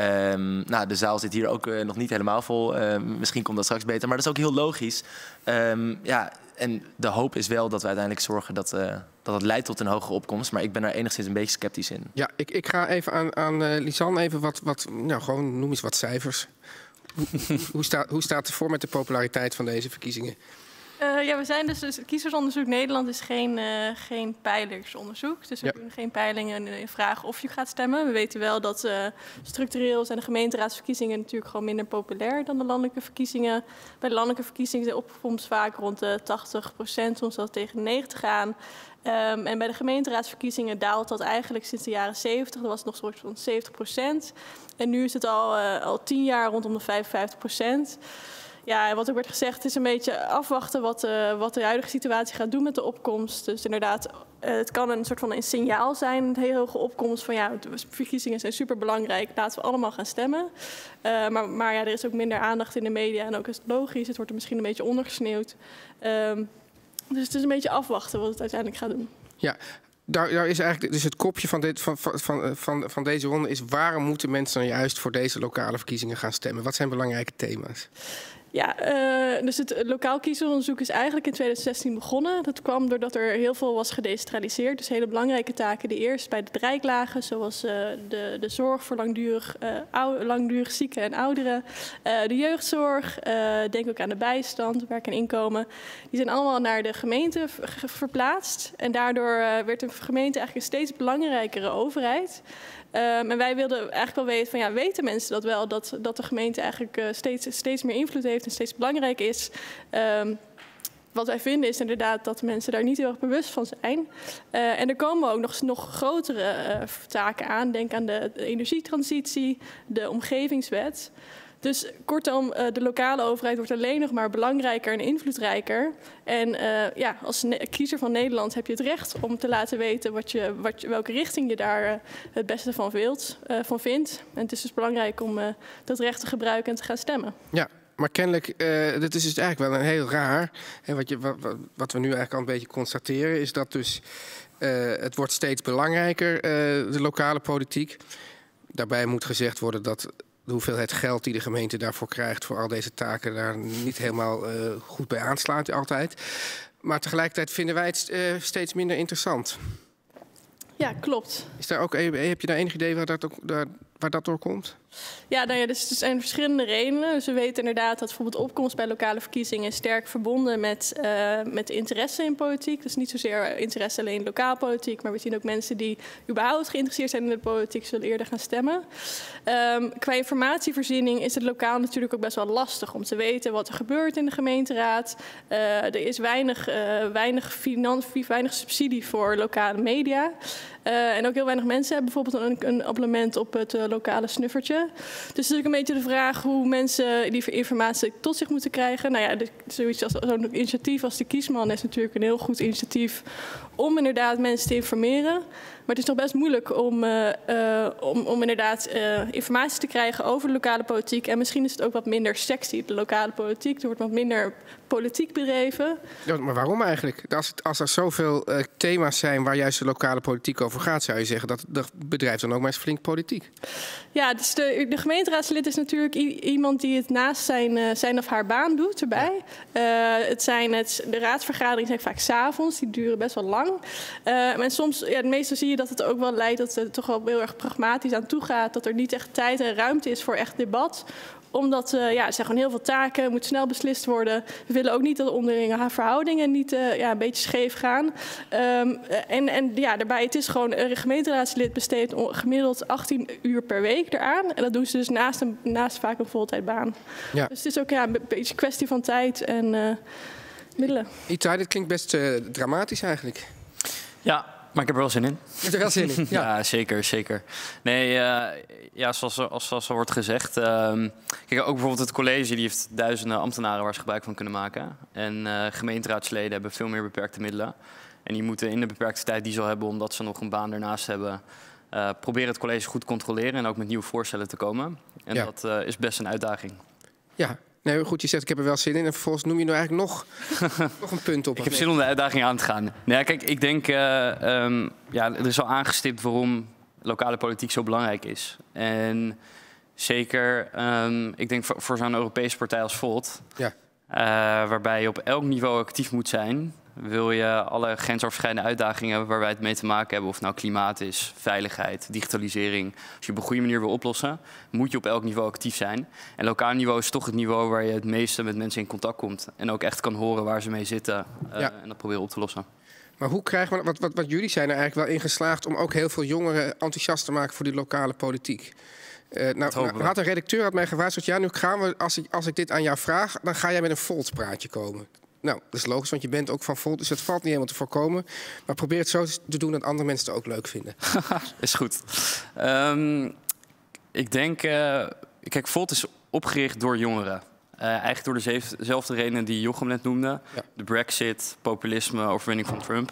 Um, nou, de zaal zit hier ook uh, nog niet helemaal vol. Uh, misschien komt dat straks beter, maar dat is ook heel logisch. Um, ja, en de hoop is wel dat we uiteindelijk zorgen dat, uh, dat het leidt tot een hogere opkomst. Maar ik ben daar enigszins een beetje sceptisch in. Ja, ik, ik ga even aan, aan uh, Lisanne even wat, wat, nou gewoon noem eens wat cijfers. hoe, hoe, staat, hoe staat het voor met de populariteit van deze verkiezingen? Uh, ja, we zijn dus, dus kiezersontonderzoek Nederland is geen, uh, geen peilersonderzoek. Dus we ja. kunnen geen peilingen vragen of je gaat stemmen. We weten wel dat uh, structureel zijn de gemeenteraadsverkiezingen natuurlijk gewoon minder populair dan de landelijke verkiezingen. Bij de landelijke verkiezingen is de opkomst vaak rond de tachtig procent, soms zelfs tegen negentig aan. Um, en bij de gemeenteraadsverkiezingen daalt dat eigenlijk sinds de jaren zeventig. Dat was nog zo'n rond zeventig procent. En nu is het al, uh, al tien jaar rondom de vijfenvijftig procent. Ja, wat er wordt gezegd, het is een beetje afwachten wat, uh, wat de huidige situatie gaat doen met de opkomst. Dus inderdaad, uh, het kan een soort van een signaal zijn, een hele hoge opkomst van ja, de verkiezingen zijn superbelangrijk, laten we allemaal gaan stemmen. Uh, maar maar ja, er is ook minder aandacht in de media en ook is het logisch, het wordt er misschien een beetje ondergesneeuwd. Um, dus het is een beetje afwachten wat het uiteindelijk gaat doen. Ja. Daar, daar is eigenlijk dus het kopje van, dit, van, van, van, van deze ronde is waarom moeten mensen dan juist voor deze lokale verkiezingen gaan stemmen? Wat zijn belangrijke thema's? Ja, uh, dus het lokaal kiezersonderzoek is eigenlijk in twintig zestien begonnen. Dat kwam doordat er heel veel was gedecentraliseerd. Dus hele belangrijke taken die eerst bij het Rijk lagen, zoals uh, de, de zorg voor langdurig, uh, ou, langdurig zieken en ouderen. Uh, de jeugdzorg, uh, denk ook aan de bijstand, werk en inkomen. Die zijn allemaal naar de gemeente verplaatst. En daardoor uh, werd de gemeente eigenlijk een steeds belangrijkere overheid. Um, en wij wilden eigenlijk wel weten van ja, weten mensen dat wel, dat, dat de gemeente eigenlijk uh, steeds, steeds meer invloed heeft en steeds belangrijk is. Um, wat wij vinden is inderdaad dat mensen daar niet heel erg bewust van zijn. Uh, en er komen ook nog, nog grotere uh, taken aan. Denk aan de, de energietransitie, de omgevingswet. Dus kortom, uh, de lokale overheid wordt alleen nog maar belangrijker en invloedrijker. En uh, ja, als kiezer van Nederland heb je het recht om te laten weten wat je, wat je, welke richting je daar uh, het beste van, wilt, uh, van vindt. En het is dus belangrijk om uh, dat recht te gebruiken en te gaan stemmen. Ja. Maar kennelijk, uh, dat is dus eigenlijk wel een heel raar. En wat, je, wat, wat we nu eigenlijk al een beetje constateren, is dat dus uh, het wordt steeds belangrijker, uh, de lokale politiek. Daarbij moet gezegd worden dat de hoeveelheid geld die de gemeente daarvoor krijgt voor al deze taken daar niet helemaal uh, goed bij aansluit altijd. Maar tegelijkertijd vinden wij het uh, steeds minder interessant. Ja, klopt. Is daar ook, heb je daar enig idee waar dat, ook, daar, waar dat door komt? Ja, nou ja, dus er zijn verschillende redenen. Dus we weten inderdaad dat bijvoorbeeld opkomst bij lokale verkiezingen sterk verbonden met, uh, met de interesse in politiek. Dus niet zozeer interesse alleen in lokaal politiek, maar we zien ook mensen die überhaupt geïnteresseerd zijn in de politiek zullen eerder gaan stemmen. Um, qua informatievoorziening is het lokaal natuurlijk ook best wel lastig om te weten wat er gebeurt in de gemeenteraad. Uh, er is weinig, uh, weinig, financie, weinig subsidie voor lokale media. Uh, en ook heel weinig mensen hebben bijvoorbeeld een, een abonnement op het uh, lokale snuffertje. Dus het is ook een beetje de vraag hoe mensen die informatie tot zich moeten krijgen. Nou ja, de, zoiets als zo'n initiatief als de Kiesman is natuurlijk een heel goed initiatief om inderdaad mensen te informeren. Maar het is nog best moeilijk om, uh, uh, om, om inderdaad uh, informatie te krijgen over de lokale politiek. En misschien is het ook wat minder sexy, de lokale politiek. Er wordt wat minder politiek bedreven. Ja, maar waarom eigenlijk? Als, het, als er zoveel uh, thema's zijn waar juist de lokale politiek over gaat, zou je zeggen dat dat bedrijft dan ook maar eens flink politiek. Ja, dus de, de gemeenteraadslid is natuurlijk i- iemand die het naast zijn, uh, zijn of haar baan doet erbij. Uh, het zijn het, de raadsvergaderingen zijn vaak 's avonds, die duren best wel lang. Uh, en soms, ja, meestal zie je dat het ook wel leidt dat het toch wel heel erg pragmatisch aan toe gaat. Dat er niet echt tijd en ruimte is voor echt debat. Omdat uh, ja, er zijn gewoon heel veel taken, moet snel beslist worden. We willen ook niet dat onderlinge verhoudingen niet uh, ja, een beetje scheef gaan. Um, en, en ja, daarbij, het is gewoon, een gemeenteraadslid besteedt gemiddeld achttien uur per week eraan. En dat doen ze dus naast, een, naast vaak een voltijdbaan. Ja. Dus het is ook ja, een beetje een kwestie van tijd en uh, middelen. Itai, dit klinkt best uh, dramatisch eigenlijk. Ja. Maar ik heb er wel zin in. Je hebt er wel zin in? Ja, ja zeker, zeker. Nee, uh, ja, zoals, als, zoals al wordt gezegd. Uh, kijk, ook bijvoorbeeld het college die heeft duizenden ambtenaren waar ze gebruik van kunnen maken. En uh, gemeenteraadsleden hebben veel meer beperkte middelen. En die moeten in de beperkte tijd die ze al hebben, omdat ze nog een baan ernaast hebben, uh, proberen het college goed te controleren en ook met nieuwe voorstellen te komen. En ja. dat uh, is best een uitdaging. Ja. Nee, goed, je zegt ik heb er wel zin in. En vervolgens noem je nou eigenlijk nog, nog een punt op. Ik heb zin om de uitdaging aan te gaan. Nou, kijk, ik denk, uh, um, ja, er is al aangestipt waarom lokale politiek zo belangrijk is. En zeker, um, ik denk voor, voor zo'n Europese partij als Volt, ja. uh, waarbij je op elk niveau actief moet zijn, wil je alle grensoverschrijdende uitdagingen waar wij het mee te maken hebben, of het nou klimaat is, veiligheid, digitalisering, als je op een goede manier wil oplossen, moet je op elk niveau actief zijn. En lokaal niveau is toch het niveau waar je het meeste met mensen in contact komt en ook echt kan horen waar ze mee zitten uh, ja. en dat proberen op te lossen. Maar hoe krijgen we, wat, wat, wat jullie zijn er eigenlijk wel in geslaagd om ook heel veel jongeren enthousiast te maken voor die lokale politiek? Uh, nou, nou, had een redacteur had mij gewaarschuwd, ja, nu gaan we, als ik, als ik dit aan jou vraag, dan ga jij met een Volt-praatje komen. Nou, dat is logisch, want je bent ook van Volt, dus het valt niet helemaal te voorkomen. Maar probeer het zo te doen dat andere mensen het ook leuk vinden. Is goed. Um, ik denk, uh, kijk, Volt is opgericht door jongeren. Uh, eigenlijk door dezelfde redenen die Jochem net noemde. Ja. De Brexit, populisme, overwinning van Trump.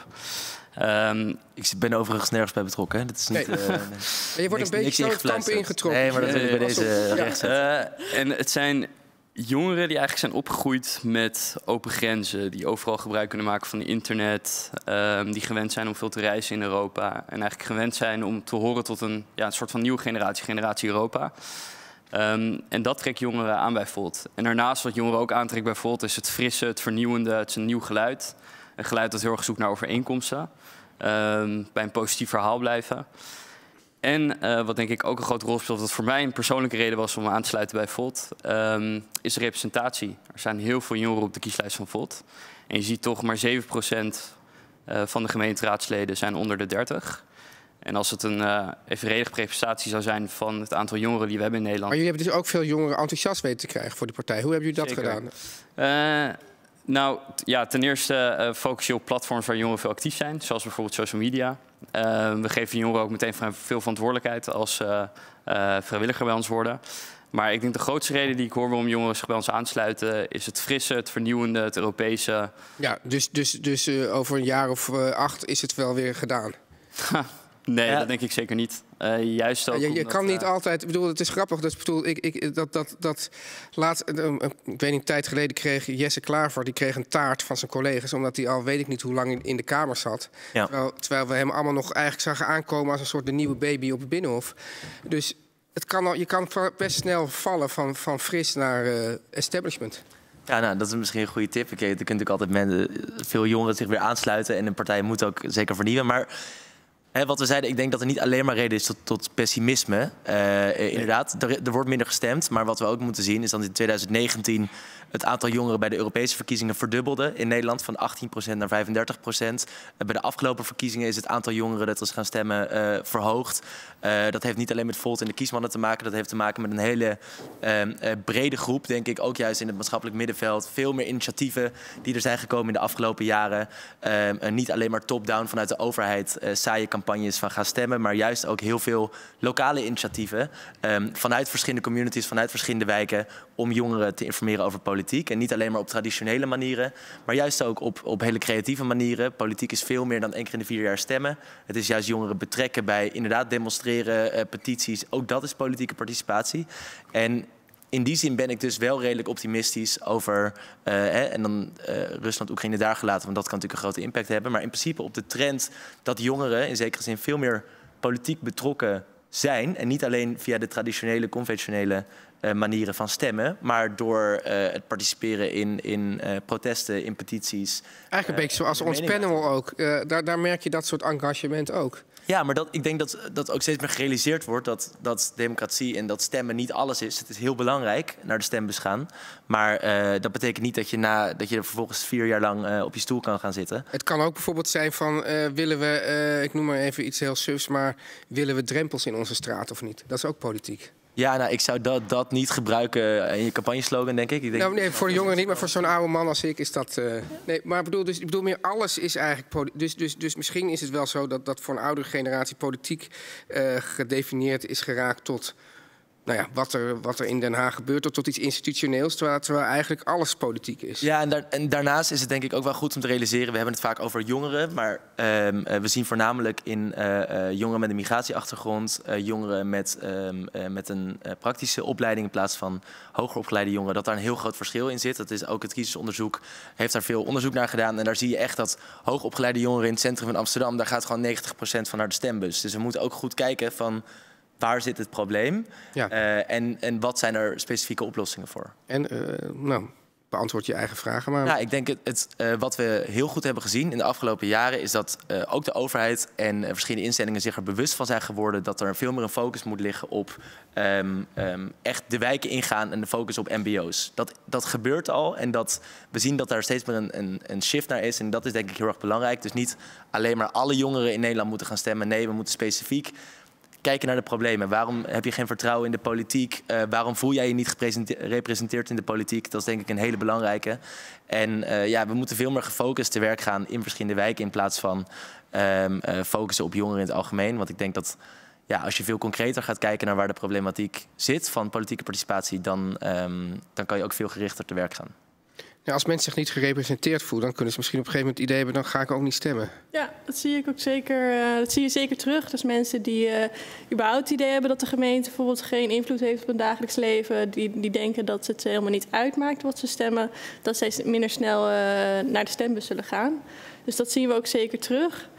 Um, ik ben overigens nergens bij betrokken. Hè? Dat is niet, nee. uh, nee. Je wordt niks, een beetje zo het kamp ingetrokken. Nee, maar dat wil ik bij deze recht zetten. Uh, en het zijn jongeren die eigenlijk zijn opgegroeid met open grenzen. Die overal gebruik kunnen maken van internet. Um, die gewend zijn om veel te reizen in Europa. En eigenlijk gewend zijn om te horen tot een, ja, een soort van nieuwe generatie, generatie Europa. Um, en dat trekt jongeren aan bij Volt. En daarnaast wat jongeren ook aantrekt bij Volt is het frisse, het vernieuwende. Het is een nieuw geluid. Een geluid dat heel erg zoekt naar overeenkomsten. Um, bij een positief verhaal blijven. En uh, wat denk ik ook een grote rol speelt, wat voor mij een persoonlijke reden was om aan te sluiten bij Volt, um, is de representatie. Er zijn heel veel jongeren op de kieslijst van Volt. En je ziet toch maar zeven procent uh, van de gemeenteraadsleden zijn onder de dertig. En als het een uh, evenredige representatie zou zijn van het aantal jongeren die we hebben in Nederland. Maar jullie hebben dus ook veel jongeren enthousiast weten te krijgen voor die partij. Hoe hebben jullie dat Zeker. gedaan? Uh, nou, ja, ten eerste uh, focus je op platforms waar jongeren veel actief zijn. Zoals bijvoorbeeld social media. Uh, we geven jongeren ook meteen veel verantwoordelijkheid als uh, uh, vrijwilliger bij ons worden. Maar ik denk de grootste reden die ik hoor waarom jongeren zich bij ons aansluiten... is het frisse, het vernieuwende, het Europese. Ja, dus, dus, dus uh, over een jaar of uh, acht is het wel weer gedaan. Nee, ja. Dat denk ik zeker niet. Uh, juist ook ja, je, je omdat, kan niet uh, altijd... Ik bedoel, het is grappig. Dus, bedoel, ik, ik, dat, dat, dat laat, uh, ik weet niet, een tijd geleden kreeg Jesse Klaver... die kreeg een taart van zijn collega's... omdat hij al weet ik niet hoe lang in, in de Kamer zat. Ja. Terwijl, terwijl we hem allemaal nog eigenlijk zagen aankomen... als een soort de nieuwe baby op het Binnenhof. Dus het kan al, je kan best snel vallen van, van fris naar uh, establishment. Ja, nou, dat is misschien een goede tip. Er kunnen natuurlijk altijd mensen, veel jongeren zich weer aansluiten... en een partij moet ook zeker vernieuwen. Maar hè, wat we zeiden, ik denk dat er niet alleen maar reden is tot, tot pessimisme. Uh, inderdaad, er, er wordt minder gestemd. Maar wat we ook moeten zien is dat in twintig negentien... het aantal jongeren bij de Europese verkiezingen verdubbelde in Nederland... van achttien procent naar vijfendertig procent. Uh, bij de afgelopen verkiezingen is het aantal jongeren dat is gaan stemmen uh, verhoogd. Uh, dat heeft niet alleen met Volt en de kiesmannen te maken. Dat heeft te maken met een hele uh, uh, brede groep, denk ik. Ook juist in het maatschappelijk middenveld. Veel meer initiatieven die er zijn gekomen in de afgelopen jaren. Uh, uh, niet alleen maar top-down vanuit de overheid uh, saaie campagnes van gaan stemmen... maar juist ook heel veel lokale initiatieven... Um, vanuit verschillende communities, vanuit verschillende wijken... om jongeren te informeren over politiek. En niet alleen maar op traditionele manieren... maar juist ook op, op hele creatieve manieren. Politiek is veel meer dan één keer in de vier jaar stemmen. Het is juist jongeren betrekken bij inderdaad demonstreren, uh, petities. Ook dat is politieke participatie. En in die zin ben ik dus wel redelijk optimistisch over... Uh, hè, en dan uh, Rusland, Oekraïne daar gelaten... want dat kan natuurlijk een grote impact hebben. Maar in principe op de trend dat jongeren in zekere zin... veel meer politiek betrokken zijn... en niet alleen via de traditionele, conventionele... Uh, manieren van stemmen, maar door uh, het participeren in, in uh, protesten, in petities. Eigenlijk een beetje zoals ons panel ook. Uh, daar, daar merk je dat soort engagement ook. Ja, maar dat, ik denk dat dat ook steeds meer gerealiseerd wordt... Dat, dat democratie en dat stemmen niet alles is. Het is heel belangrijk, naar de stembus gaan. Maar uh, dat betekent niet dat je, na, dat je er vervolgens vier jaar lang uh, op je stoel kan gaan zitten. Het kan ook bijvoorbeeld zijn van... Uh, willen we, uh, ik noem maar even iets heel sufs... maar willen we drempels in onze straat of niet? Dat is ook politiek. Ja, nou, ik zou dat, dat niet gebruiken in je campagneslogan, denk ik. ik denk... Nou, nee, voor de jongeren niet, maar voor zo'n oude man als ik is dat... Uh... Nee, maar ik bedoel, dus, ik bedoel meer, alles is eigenlijk... Poli- dus, dus, dus misschien is het wel zo dat, dat voor een oudere generatie politiek uh, gedefinieerd is geraakt tot... Nou ja, wat er, wat er in Den Haag gebeurt, tot, tot iets institutioneels, terwijl, terwijl eigenlijk alles politiek is. Ja, en, daar, en daarnaast is het denk ik ook wel goed om te realiseren... we hebben het vaak over jongeren, maar um, uh, we zien voornamelijk in uh, uh, jongeren met een migratieachtergrond... Uh, jongeren met, um, uh, met een uh, praktische opleiding in plaats van hoger opgeleide jongeren... dat daar een heel groot verschil in zit. Dat is ook het kiezersonderzoek, heeft daar veel onderzoek naar gedaan... en daar zie je echt dat hoogopgeleide jongeren in het centrum van Amsterdam... daar gaat gewoon negentig procent van naar de stembus. Dus we moeten ook goed kijken van... waar zit het probleem? Ja. Uh, en, en wat zijn er specifieke oplossingen voor? En, uh, nou, beantwoord je eigen vragen maar. Nou, ik denk het, het uh, wat we heel goed hebben gezien in de afgelopen jaren... is dat uh, ook de overheid en uh, verschillende instellingen zich er bewust van zijn geworden... dat er veel meer een focus moet liggen op um, um, echt de wijken ingaan... en de focus op mbo's. Dat, dat gebeurt al en dat, we zien dat daar steeds meer een, een, een shift naar is. En dat is denk ik heel erg belangrijk. Dus niet alleen maar alle jongeren in Nederland moeten gaan stemmen. Nee, we moeten specifiek... kijken naar de problemen. Waarom heb je geen vertrouwen in de politiek? Uh, waarom voel jij je niet gerepresenteerd in de politiek? Dat is denk ik een hele belangrijke. En uh, ja, we moeten veel meer gefocust te werk gaan in verschillende wijken... in plaats van um, uh, focussen op jongeren in het algemeen. Want ik denk dat ja, als je veel concreter gaat kijken naar waar de problematiek zit... van politieke participatie, dan, um, dan kan je ook veel gerichter te werk gaan. Ja, als mensen zich niet gerepresenteerd voelen... dan kunnen ze misschien op een gegeven moment het idee hebben... dan ga ik ook niet stemmen. Ja, dat zie ik ook zeker. Uh, dat zie je zeker terug. Dus mensen die uh, überhaupt het idee hebben... dat de gemeente bijvoorbeeld geen invloed heeft op hun dagelijks leven... die, die denken dat het helemaal niet uitmaakt wat ze stemmen... dat zij minder snel uh, naar de stembus zullen gaan. Dus dat zien we ook zeker terug.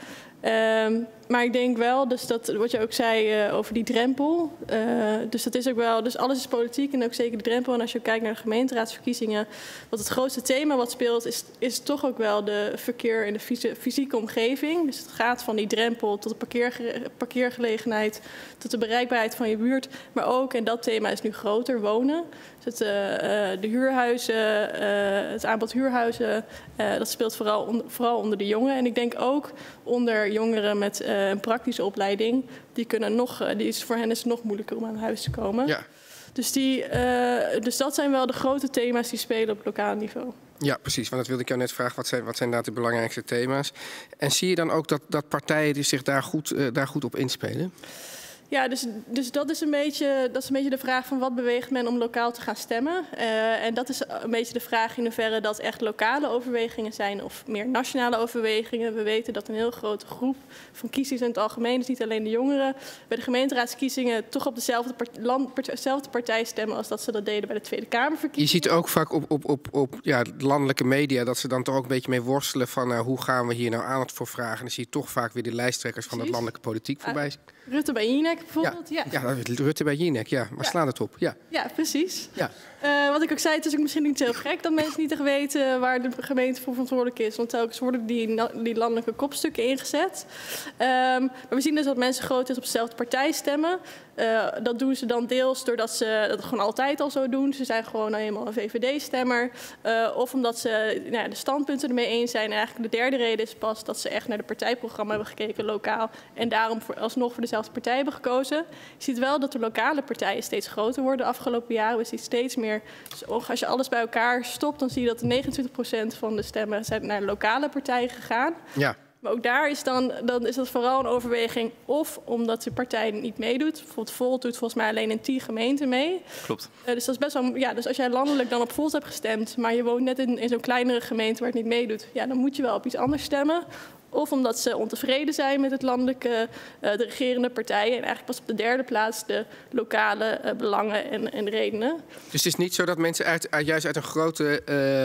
Um, maar ik denk wel, dus dat wat je ook zei uh, over die drempel. Uh, dus dat is ook wel, dus alles is politiek en ook zeker de drempel. En als je kijkt naar de gemeenteraadsverkiezingen, wat het grootste thema wat speelt, is, is toch ook wel de verkeer in de fysi- fysieke omgeving. Dus het gaat van die drempel tot de parkeerge- parkeergelegenheid, tot de bereikbaarheid van je buurt. Maar ook, en dat thema is nu groter, wonen. Dus het, uh, uh, de huurhuizen, uh, het aanbod huurhuizen, uh, dat speelt vooral, on, vooral onder de jongeren. En ik denk ook onder jongeren met uh, een praktische opleiding. Die kunnen nog, uh, die is, voor hen is het nog moeilijker om aan huis te komen. Ja. Dus, die, uh, dus dat zijn wel de grote thema's die spelen op lokaal niveau. Ja, precies. Want dat wilde ik jou net vragen. Wat zijn, wat zijn inderdaad de belangrijkste thema's? En zie je dan ook dat, dat partijen die zich daar goed, uh, daar goed op inspelen? Ja, dus, dus dat, is een beetje, dat is een beetje de vraag van wat beweegt men om lokaal te gaan stemmen. Uh, en dat is een beetje de vraag in hoeverre dat echt lokale overwegingen zijn of meer nationale overwegingen. We weten dat een heel grote groep van kiezers in het algemeen, dus niet alleen de jongeren, bij de gemeenteraadsverkiezingen toch op dezelfde, part, land, part, dezelfde partij stemmen als dat ze dat deden bij de Tweede Kamerverkiezingen. Je ziet ook vaak op, op, op, op ja, landelijke media dat ze dan toch ook een beetje mee worstelen van uh, hoe gaan we hier nou aandacht voor vragen. En dan zie je toch vaak weer de lijsttrekkers van de landelijke politiek voorbij. Uh, Rutte bij Jinek bijvoorbeeld. Ja, ja. ja Rutte bij Jinek, ja. Maar ja. Slaan het op. Ja, ja precies. Ja. Uh, wat ik ook zei, het is ook misschien niet heel gek dat mensen niet echt weten waar de gemeente voor verantwoordelijk is. Want telkens worden die, die landelijke kopstukken ingezet. Um, maar we zien dus dat mensen grotendeels op dezelfde partij stemmen. Uh, dat doen ze dan deels doordat ze dat gewoon altijd al zo doen. Ze zijn gewoon nou eenmaal een V V D-stemmer. Uh, of omdat ze nou ja, de standpunten ermee eens zijn. En eigenlijk de derde reden is pas dat ze echt naar de partijprogramma hebben gekeken lokaal. En daarom voor, alsnog voor dezelfde partij hebben gekozen. Je ziet wel dat de lokale partijen steeds groter worden de afgelopen jaren. We zien steeds meer. Dus als je alles bij elkaar stopt, dan zie je dat negenentwintig procent van de stemmen zijn naar lokale partijen gegaan. Ja. Maar ook daar is dan, dan is dat vooral een overweging of omdat de partij niet meedoet. Bijvoorbeeld Volt doet volgens mij alleen in tien gemeenten mee. Klopt. Uh, dus dat is best wel, ja, dus als jij landelijk dan op Volt hebt gestemd, maar je woont net in, in zo'n kleinere gemeente waar het niet meedoet, ja, dan moet je wel op iets anders stemmen. Of omdat ze ontevreden zijn met het landelijke, uh, de regerende partijen. En eigenlijk pas op de derde plaats de lokale uh, belangen en, en redenen. Dus het is niet zo dat mensen uit, uit, juist uit een grote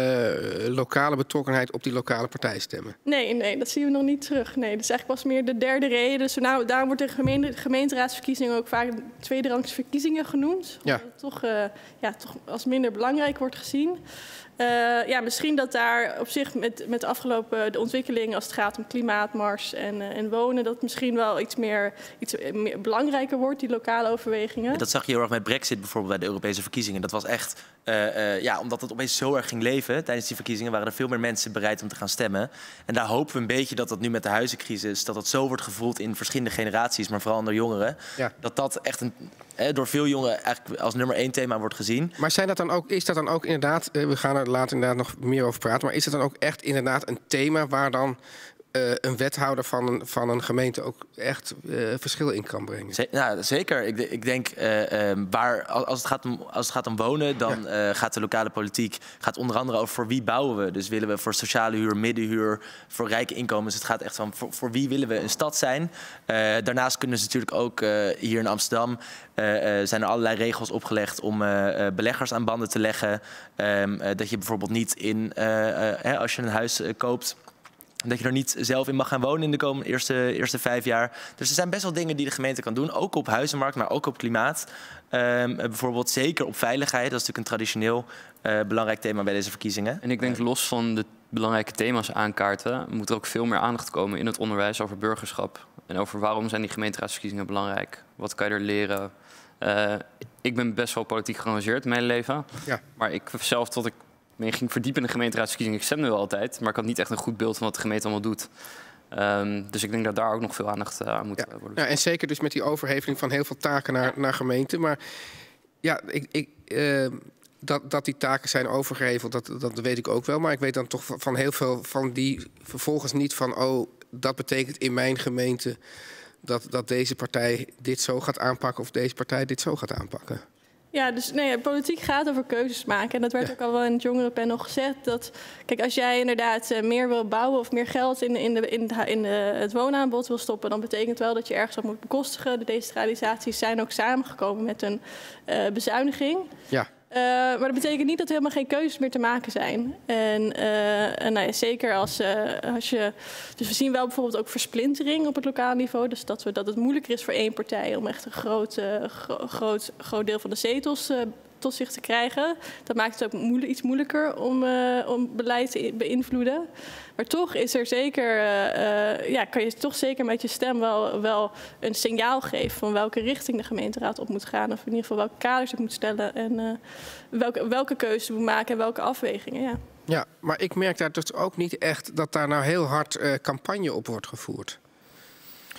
uh, lokale betrokkenheid op die lokale partij stemmen? Nee, nee, dat zien we nog niet terug. Nee, dat is eigenlijk pas meer de derde reden. Dus nou, daarom wordt de gemeente, gemeenteraadsverkiezingen ook vaak tweederangs verkiezingen genoemd. Ja. Omdat het toch, uh, ja, toch als minder belangrijk wordt gezien. Uh, ja, misschien dat daar op zich met, met de afgelopen de ontwikkelingen als het gaat om klimaatmars en, uh, en wonen, dat misschien wel iets meer, iets meer belangrijker wordt, die lokale overwegingen. Dat zag je heel erg met Brexit bijvoorbeeld bij de Europese verkiezingen. Dat was echt, uh, uh, ja, omdat het opeens zo erg ging leven tijdens die verkiezingen, waren er veel meer mensen bereid om te gaan stemmen. En daar hopen we een beetje dat dat nu met de huizencrisis, dat dat zo wordt gevoeld in verschillende generaties, maar vooral onder jongeren. Ja. Dat dat echt een, eh, door veel jongeren eigenlijk als nummer één thema wordt gezien. Maar zijn dat dan ook, is dat dan ook inderdaad, uh, we gaan er later inderdaad nog meer over praten, maar is het dan ook echt inderdaad een thema waar dan Uh, een wethouder van een, van een gemeente ook echt uh, verschil in kan brengen? Z- nou, zeker. Ik, ik denk, uh, uh, waar, als, het gaat om, als het gaat om wonen, dan ja. uh, gaat de lokale politiek gaat onder andere over voor wie bouwen we. Dus willen we voor sociale huur, middenhuur, voor rijke inkomens. Het gaat echt van voor, voor wie willen we een stad zijn. Uh, daarnaast kunnen ze natuurlijk ook uh, hier in Amsterdam uh, uh, zijn er allerlei regels opgelegd om uh, uh, beleggers aan banden te leggen. Um, uh, dat je bijvoorbeeld niet in, uh, uh, hè, als je een huis uh, koopt, dat je er niet zelf in mag gaan wonen in de komende eerste, eerste vijf jaar. Dus er zijn best wel dingen die de gemeente kan doen. Ook op huizenmarkt, maar ook op klimaat. Um, bijvoorbeeld zeker op veiligheid. Dat is natuurlijk een traditioneel uh, belangrijk thema bij deze verkiezingen. En ik denk los van de belangrijke thema's aankaarten, moet er ook veel meer aandacht komen in het onderwijs over burgerschap. En over waarom zijn die gemeenteraadsverkiezingen belangrijk? Wat kan je er leren? Uh, ik ben best wel politiek geëngageerd in mijn leven. Ja. Maar ik zelf tot ik me ging verdiepen in de gemeenteraadsverkiezingen. Ik stemde wel altijd, maar ik had niet echt een goed beeld van wat de gemeente allemaal doet. Um, dus ik denk dat daar ook nog veel aandacht uh, aan moet ja. worden. Ja, en zeker dus met die overheveling van heel veel taken naar, naar gemeenten. Maar ja, ik, ik, uh, dat, dat die taken zijn overgeheveld, dat, dat weet ik ook wel. Maar ik weet dan toch van heel veel van die vervolgens niet van, oh, dat betekent in mijn gemeente dat, dat deze partij dit zo gaat aanpakken of deze partij dit zo gaat aanpakken. Ja, dus nee, politiek gaat over keuzes maken. En dat werd ja. ook al wel in het jongerenpanel gezegd. Dat, kijk, als jij inderdaad uh, meer wil bouwen of meer geld in, in, de, in, de, in de, het woonaanbod wil stoppen, dan betekent wel dat je ergens wat moet bekostigen. De decentralisaties zijn ook samengekomen met een uh, bezuiniging. Ja. Uh, maar dat betekent niet dat er helemaal geen keuzes meer te maken zijn. En, uh, en nou ja, zeker als, uh, als je... Dus we zien wel bijvoorbeeld ook versplintering op het lokale niveau. Dus dat, we, dat het moeilijker is voor één partij om echt een groot, uh, gro- groot, groot deel van de zetels uh, tot zich te krijgen. Dat maakt het ook moeilijk, iets moeilijker om, uh, om beleid te beïnvloeden. Maar toch is er zeker, uh, uh, ja, kan je toch zeker met je stem wel, wel een signaal geven van welke richting de gemeenteraad op moet gaan. Of in ieder geval welke kaders het moet stellen en uh, welke, welke keuzes moet maken en welke afwegingen. Ja. Ja, maar ik merk daar dus ook niet echt dat daar nou heel hard uh, campagne op wordt gevoerd.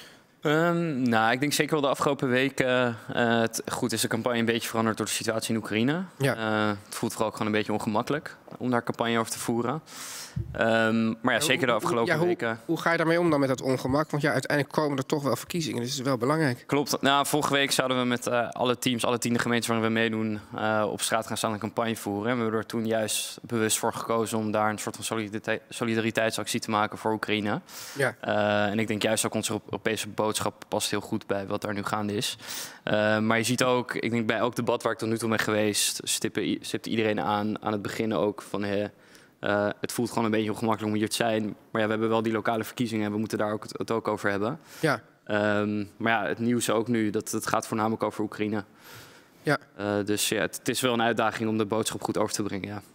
Um, nou, ik denk zeker wel de afgelopen weken. Uh, het, goed, is de campagne een beetje veranderd door de situatie in Oekraïne. Ja. Uh, het voelt vooral ook gewoon een beetje ongemakkelijk om daar campagne over te voeren. Um, maar ja, zeker de afgelopen ja, hoe, weken. Hoe ga je daarmee om dan met dat ongemak? Want ja, uiteindelijk komen er toch wel verkiezingen, dus het is wel belangrijk. Klopt. Nou, vorige week zouden we met uh, alle teams, alle tiende gemeentes waarin we meedoen, uh, op straat gaan staan en campagne voeren. En we hebben er toen juist bewust voor gekozen om daar een soort van solidarite solidariteitsactie te maken voor Oekraïne. Ja. Uh, en ik denk juist ook onze Europese boodschap past heel goed bij wat daar nu gaande is. Uh, maar je ziet ook, ik denk bij elk debat waar ik tot nu toe ben geweest, stippen, stipt iedereen aan aan het begin ook van Hey, Uh, het voelt gewoon een beetje ongemakkelijk om hier te zijn. Maar ja, we hebben wel die lokale verkiezingen en we moeten daar ook het, het ook over hebben. Ja. Um, maar ja, het nieuws ook nu, dat het gaat voornamelijk over Oekraïne. Ja. Uh, dus ja, het, het is wel een uitdaging om de boodschap goed over te brengen, ja.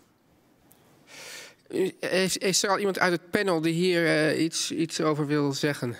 Is, is er al iemand uit het panel die hier uh, iets, iets over wil zeggen?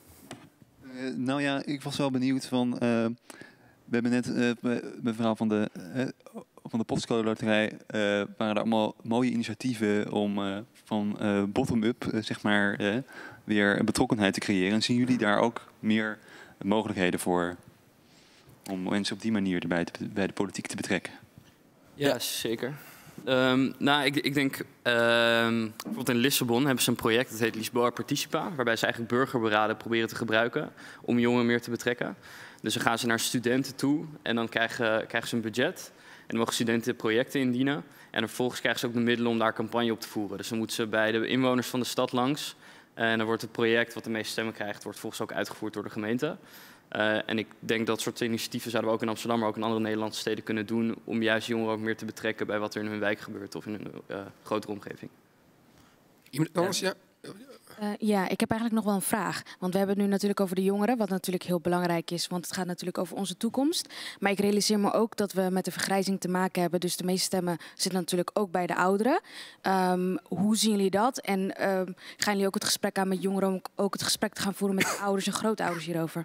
Uh, nou ja, ik was wel benieuwd van... Uh, we hebben net uh, met verhaal van de... Uh, van de Postcode Loterij uh, waren er allemaal mooie initiatieven om uh, van uh, bottom-up uh, zeg maar uh, weer een betrokkenheid te creëren. En zien jullie daar ook meer mogelijkheden voor om mensen op die manier erbij te, bij de politiek te betrekken? Ja, zeker. Um, nou, ik, ik denk, um, bijvoorbeeld in Lissabon hebben ze een project, dat heet Lisboa Participa, waarbij ze eigenlijk burgerberaden proberen te gebruiken om jongeren meer te betrekken. Dus dan gaan ze naar studenten toe en dan krijgen, krijgen ze een budget. En dan mogen studenten projecten indienen. En vervolgens krijgen ze ook de middelen om daar campagne op te voeren. Dus dan moeten ze bij de inwoners van de stad langs. En dan wordt het project wat de meeste stemmen krijgt, wordt volgens ook uitgevoerd door de gemeente. Uh, en ik denk dat soort initiatieven zouden we ook in Amsterdam, maar ook in andere Nederlandse steden kunnen doen. Om juist jongeren ook meer te betrekken bij wat er in hun wijk gebeurt of in hun uh, grotere omgeving. Iemand anders, ja? Uh, ja, ik heb eigenlijk nog wel een vraag. Want we hebben het nu natuurlijk over de jongeren, wat natuurlijk heel belangrijk is. Want het gaat natuurlijk over onze toekomst. Maar ik realiseer me ook dat we met de vergrijzing te maken hebben. Dus de meeste stemmen zitten natuurlijk ook bij de ouderen. Um, hoe zien jullie dat? En um, gaan jullie ook het gesprek aan met jongeren om ook het gesprek te gaan voeren met de ouders en grootouders hierover?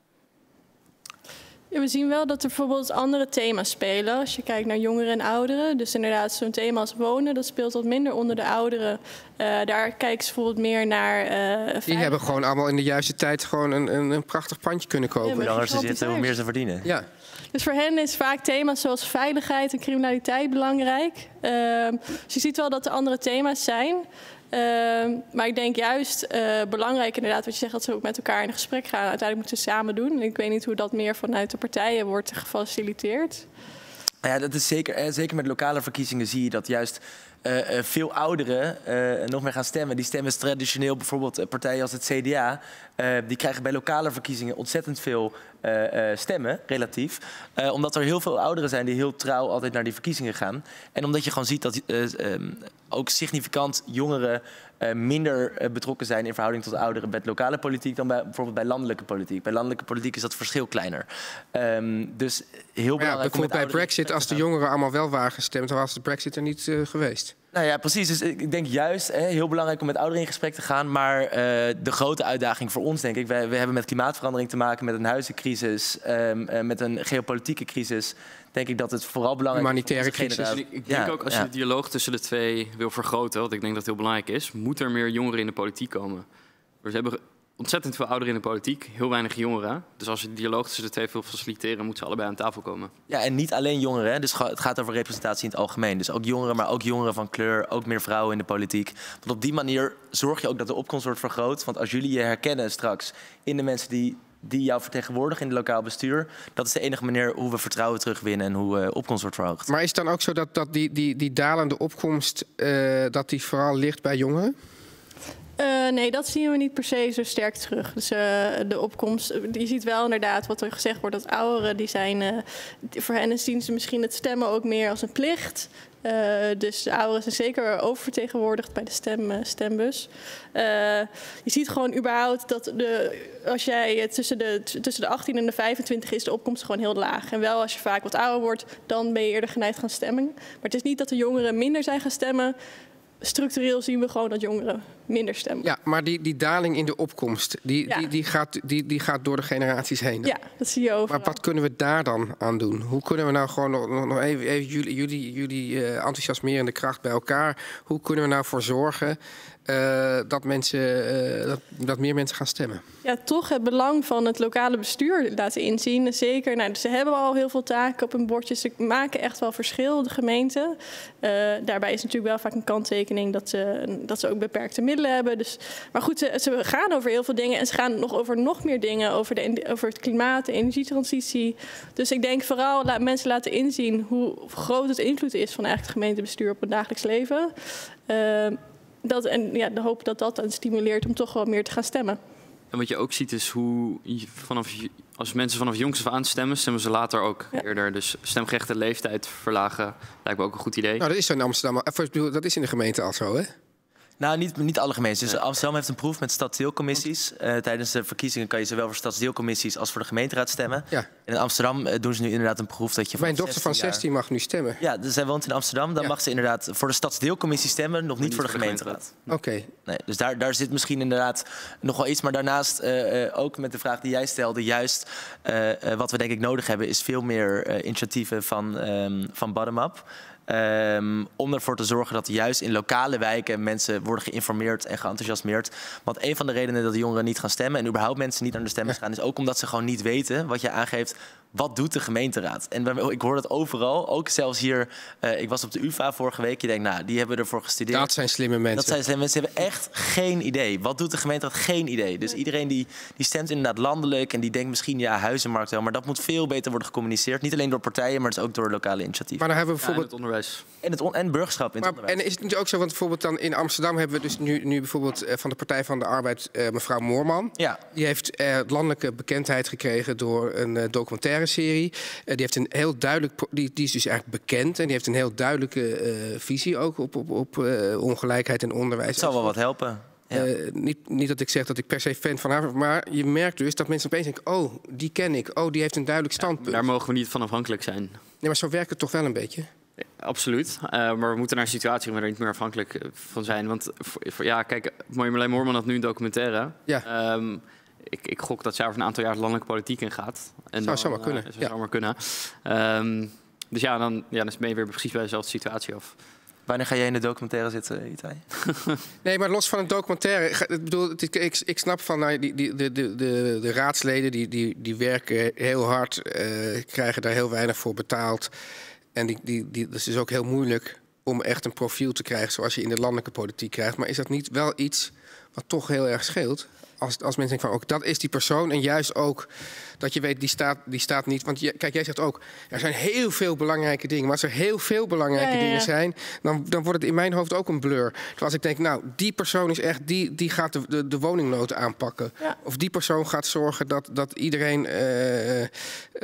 Ja, we zien wel dat er bijvoorbeeld andere thema's spelen. Als je kijkt naar jongeren en ouderen. Dus inderdaad, zo'n thema als wonen, dat speelt wat minder onder de ouderen. Uh, daar kijken ze bijvoorbeeld meer naar... Uh, die hebben gewoon allemaal in de juiste tijd gewoon een, een, een prachtig pandje kunnen kopen. Ja, hoe langer ze zitten, hoe meer ze verdienen. Ja. Dus voor hen is vaak thema's zoals veiligheid en criminaliteit belangrijk. Uh, dus je ziet wel dat er andere thema's zijn. Uh, maar ik denk juist uh, belangrijk inderdaad wat je zegt, dat ze ook met elkaar in gesprek gaan. Uiteindelijk moeten ze samen doen. En ik weet niet hoe dat meer vanuit de partijen wordt gefaciliteerd. Ja, dat is zeker, zeker met lokale verkiezingen zie je dat juist uh, veel ouderen uh, nog meer gaan stemmen. Die stemmen traditioneel bijvoorbeeld partijen als het C D A. Uh, die krijgen bij lokale verkiezingen ontzettend veel uh, uh, stemmen, relatief. Uh, omdat er heel veel ouderen zijn die heel trouw altijd naar die verkiezingen gaan. En omdat je gewoon ziet dat uh, um, ook significant jongeren uh, minder uh, betrokken zijn in verhouding tot ouderen bij lokale politiek dan bij, bijvoorbeeld bij landelijke politiek. Bij landelijke politiek is dat verschil kleiner. Um, dus heel belangrijk. Ja, bijvoorbeeld bij Brexit, als de jongeren allemaal wel waren gestemd, dan was de Brexit er niet uh, geweest. Nou ja, precies. Dus ik denk juist hè, heel belangrijk om met ouderen in gesprek te gaan. Maar uh, de grote uitdaging voor ons, denk ik, wij, we hebben met klimaatverandering te maken, met een huizencrisis, um, uh, met een geopolitieke crisis. Denk ik dat het vooral belangrijk is. Humanitaire crisis. Ik, ik denk ja, ook als ja. je de dialoog tussen de twee wil vergroten, wat ik denk dat heel belangrijk is, moet er meer jongeren in de politiek komen. We hebben ontzettend veel ouderen in de politiek, heel weinig jongeren. Dus als je de dialoog tussen de twee wil faciliteren, moeten ze allebei aan tafel komen. Ja, en niet alleen jongeren. Hè. Dus het gaat over representatie in het algemeen. Dus ook jongeren, maar ook jongeren van kleur, ook meer vrouwen in de politiek. Want op die manier zorg je ook dat de opkomst wordt vergroot. Want als jullie je herkennen straks in de mensen die, die jou vertegenwoordigen in het lokaal bestuur, dat is de enige manier hoe we vertrouwen terugwinnen en hoe uh, opkomst wordt verhoogd. Maar is het dan ook zo dat, dat die, die, die dalende opkomst, uh, dat die vooral ligt bij jongeren? Uh, nee, dat zien we niet per se zo sterk terug. Dus uh, de opkomst, je ziet wel inderdaad wat er gezegd wordt, dat ouderen, die zijn, uh, voor hen zien ze misschien het stemmen ook meer als een plicht. Uh, dus de ouderen zijn zeker oververtegenwoordigd bij de stem, uh, stembus. Uh, je ziet gewoon überhaupt dat de, als jij tussen de, tussen de achttien en de vijfentwintig is de opkomst gewoon heel laag. En wel als je vaak wat ouder wordt, dan ben je eerder geneigd gaan stemmen. Maar het is niet dat de jongeren minder zijn gaan stemmen. Structureel zien we gewoon dat jongeren minder stemmen. Ja, maar die, die daling in de opkomst, die, Ja. die, die, gaat, die, die gaat door de generaties heen. Ja, dat zie je overal. Maar wat kunnen we daar dan aan doen? Hoe kunnen we nou gewoon nog, nog nog even, even jullie, jullie, jullie uh, enthousiasmerende kracht bij elkaar... hoe kunnen we nou voor zorgen uh, dat, mensen, uh, dat, dat meer mensen gaan stemmen? Ja, toch het belang van het lokale bestuur laten inzien. Zeker, nou, ze hebben al heel veel taken op hun bordjes. Ze maken echt wel verschil, de gemeente. Uh, daarbij is natuurlijk wel vaak een kanttekening dat ze, dat ze ook beperkte middelen hebben. Dus, maar goed, ze, ze gaan over heel veel dingen en ze gaan nog over nog meer dingen. Over, de, over het klimaat, de energietransitie. Dus ik denk vooral laat mensen laten inzien hoe groot het invloed is van eigenlijk het gemeentebestuur op het dagelijks leven. Uh, dat, en ja, de hoop dat dat dan stimuleert om toch wel meer te gaan stemmen. En wat je ook ziet is hoe je vanaf, als mensen vanaf jongs af aan stemmen, stemmen ze later ook ja. eerder. Dus stemgerechtigde leeftijd verlagen lijkt me ook een goed idee. Nou, dat is zo in Amsterdam. Dat is in de gemeente al zo, hè? Nou, niet, niet alle gemeentes. Dus Amsterdam heeft een proef met stadsdeelcommissies. Uh, tijdens de verkiezingen kan je zowel voor stadsdeelcommissies als voor de gemeenteraad stemmen. Ja. En in Amsterdam uh, doen ze nu inderdaad een proef dat je... Mijn dochter van zestien mag nu stemmen. Ja, dus zij woont in Amsterdam. Dan ja. mag ze inderdaad voor de stadsdeelcommissie stemmen, nog niet, niet voor de gemeenteraad. Oké. Okay. Nee, dus daar, daar zit misschien inderdaad nog wel iets. Maar daarnaast uh, uh, ook met de vraag die jij stelde, juist uh, uh, wat we denk ik nodig hebben, is veel meer uh, initiatieven van, um, van bottom-up. Um, om ervoor te zorgen dat juist in lokale wijken mensen worden geïnformeerd en geenthousiasmeerd. Want een van de redenen dat de jongeren niet gaan stemmen en überhaupt mensen niet naar de stemmers gaan, is ook omdat ze gewoon niet weten wat je aangeeft. Wat doet de gemeenteraad? En ik hoor dat overal, ook zelfs hier. Uh, ik was op de U vA vorige week. Je denkt, nou, die hebben ervoor gestudeerd. Dat zijn slimme mensen. Dat zijn slimme mensen. Ze hebben echt geen idee. Wat doet de gemeenteraad? Geen idee. Dus iedereen die, die stemt inderdaad landelijk en die denkt misschien, ja, huizenmarkt wel. Maar dat moet veel beter worden gecommuniceerd. Niet alleen door partijen, maar dus ook door lokale initiatieven. Maar dan hebben we bijvoorbeeld... Ja, en het onderwijs. En het on- en burgerschap in maar, het onderwijs. En is het niet ook zo, want bijvoorbeeld dan in Amsterdam hebben we dus nu, nu bijvoorbeeld uh, van de Partij van de Arbeid uh, mevrouw Moorman. Ja. Die heeft uh, landelijke bekendheid gekregen door een uh, documentaire serie. Uh, die heeft een heel duidelijk, die, die is dus eigenlijk bekend en die heeft een heel duidelijke uh, visie ook op, op, op uh, ongelijkheid in onderwijs. Het zal wel wat helpen. Ja. Uh, niet, niet dat ik zeg dat ik per se fan van haar ben, maar je merkt dus dat mensen opeens denken, oh, die ken ik, oh, die heeft een duidelijk standpunt. Ja, daar mogen we niet van afhankelijk zijn. Nee, maar zo werkt het toch wel een beetje? Ja, absoluut, uh, maar we moeten naar een situatie waar we er niet meer afhankelijk van zijn. Want voor, voor, ja, kijk, Marjolein Moorman had nu een documentaire. Ja. Um, ik, ik gok dat zij over een aantal jaar landelijke politiek ingaat. En zou zomaar uh, kunnen. Zou ja. zomaar kunnen. Um, dus ja dan, ja, dan ben je weer precies bij dezelfde situatie af. Wanneer ga jij in de documentaire zitten, Itai? Nee, maar los van een documentaire. Ik bedoel, ik, ik snap van nou, die, die, de, de, de, de raadsleden die, die, die werken heel hard, uh, krijgen daar heel weinig voor betaald. En die, die, die, dat is dus ook heel moeilijk om echt een profiel te krijgen zoals je in de landelijke politiek krijgt. Maar is dat niet wel iets wat toch heel erg scheelt? Als, als mensen denken van, ook dat is die persoon. En juist ook dat je weet, die staat, die staat niet... Want je, kijk, jij zegt ook, er zijn heel veel belangrijke dingen. Maar als er heel veel belangrijke ja, ja, ja. dingen zijn... Dan, dan wordt het in mijn hoofd ook een blur. Terwijl als ik denk, nou, die persoon is echt... Die, die gaat de, de, de woningnood aanpakken. Ja. Of die persoon gaat zorgen dat, dat iedereen uh, uh,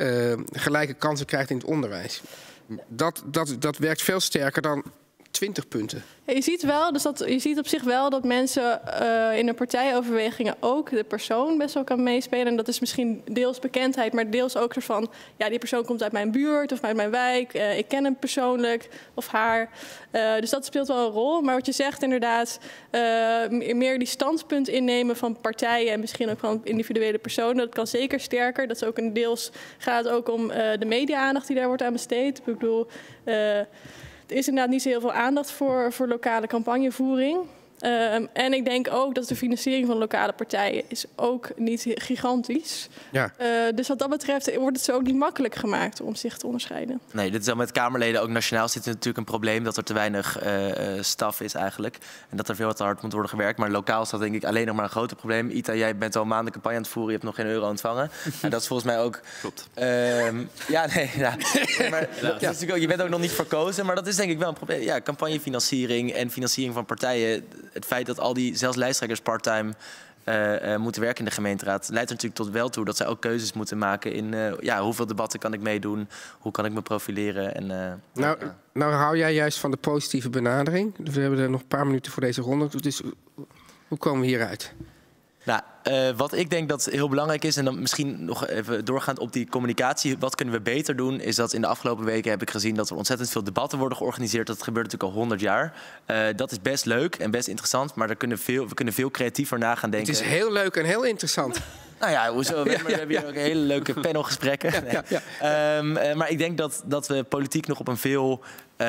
gelijke kansen krijgt in het onderwijs. Dat, dat, dat werkt veel sterker dan twintig punten. Ja, je ziet wel, dus dat, je ziet op zich wel dat mensen uh, in de partijoverwegingen ook de persoon best wel kan meespelen. En dat is misschien deels bekendheid, maar deels ook ervan, ja, die persoon komt uit mijn buurt of uit mijn wijk. Uh, ik ken hem persoonlijk of haar. Uh, dus dat speelt wel een rol. Maar wat je zegt inderdaad, uh, meer die standpunt innemen van partijen en misschien ook van individuele personen, dat kan zeker sterker. Dat is ook een deels gaat ook om uh, de media-aandacht die daar wordt aan besteed. Ik bedoel, uh, er is inderdaad niet zo heel veel aandacht voor, voor lokale campagnevoering. Um, en ik denk ook dat de financiering van lokale partijen is ook niet gigantisch. Ja. Uh, dus wat dat betreft wordt het zo ook niet makkelijk gemaakt om zich te onderscheiden. Nee, dit is al met Kamerleden. Ook nationaal zit er natuurlijk een probleem dat er te weinig uh, staf is eigenlijk. En dat er veel te hard moet worden gewerkt. Maar lokaal is dat denk ik alleen nog maar een groter probleem. Ita, jij bent al maanden campagne aan het voeren. Je hebt nog geen euro ontvangen. En dat is volgens mij ook... Klopt. Um, ja, nee. Ja. Maar, ja. Dat is ook, je bent ook nog niet verkozen. Maar dat is denk ik wel een probleem. Ja, campagnefinanciering en financiering van partijen. Het feit dat al die, zelfs lijsttrekkers part-time uh, uh, moeten werken in de gemeenteraad, leidt er natuurlijk tot wel toe dat zij ook keuzes moeten maken in uh, ja, hoeveel debatten kan ik meedoen, hoe kan ik me profileren. En, uh, nou, ja. nou hou jij juist van de positieve benadering. We hebben er nog een paar minuten voor deze ronde. Dus hoe komen we hieruit? Nou, uh, wat ik denk dat heel belangrijk is... en dan misschien nog even doorgaand op die communicatie... wat kunnen we beter doen, is dat in de afgelopen weken heb ik gezien... dat er ontzettend veel debatten worden georganiseerd. Dat gebeurt natuurlijk al honderd jaar. Uh, dat is best leuk en best interessant, maar er kunnen veel, we kunnen veel creatiever na gaan denken. Het is heel leuk en heel interessant. Nou ja, hoezo? We, ja, we hebben hier ja. ook een hele leuke panelgesprekken. Ja, ja, ja. Um, uh, maar ik denk dat, dat we politiek nog op een veel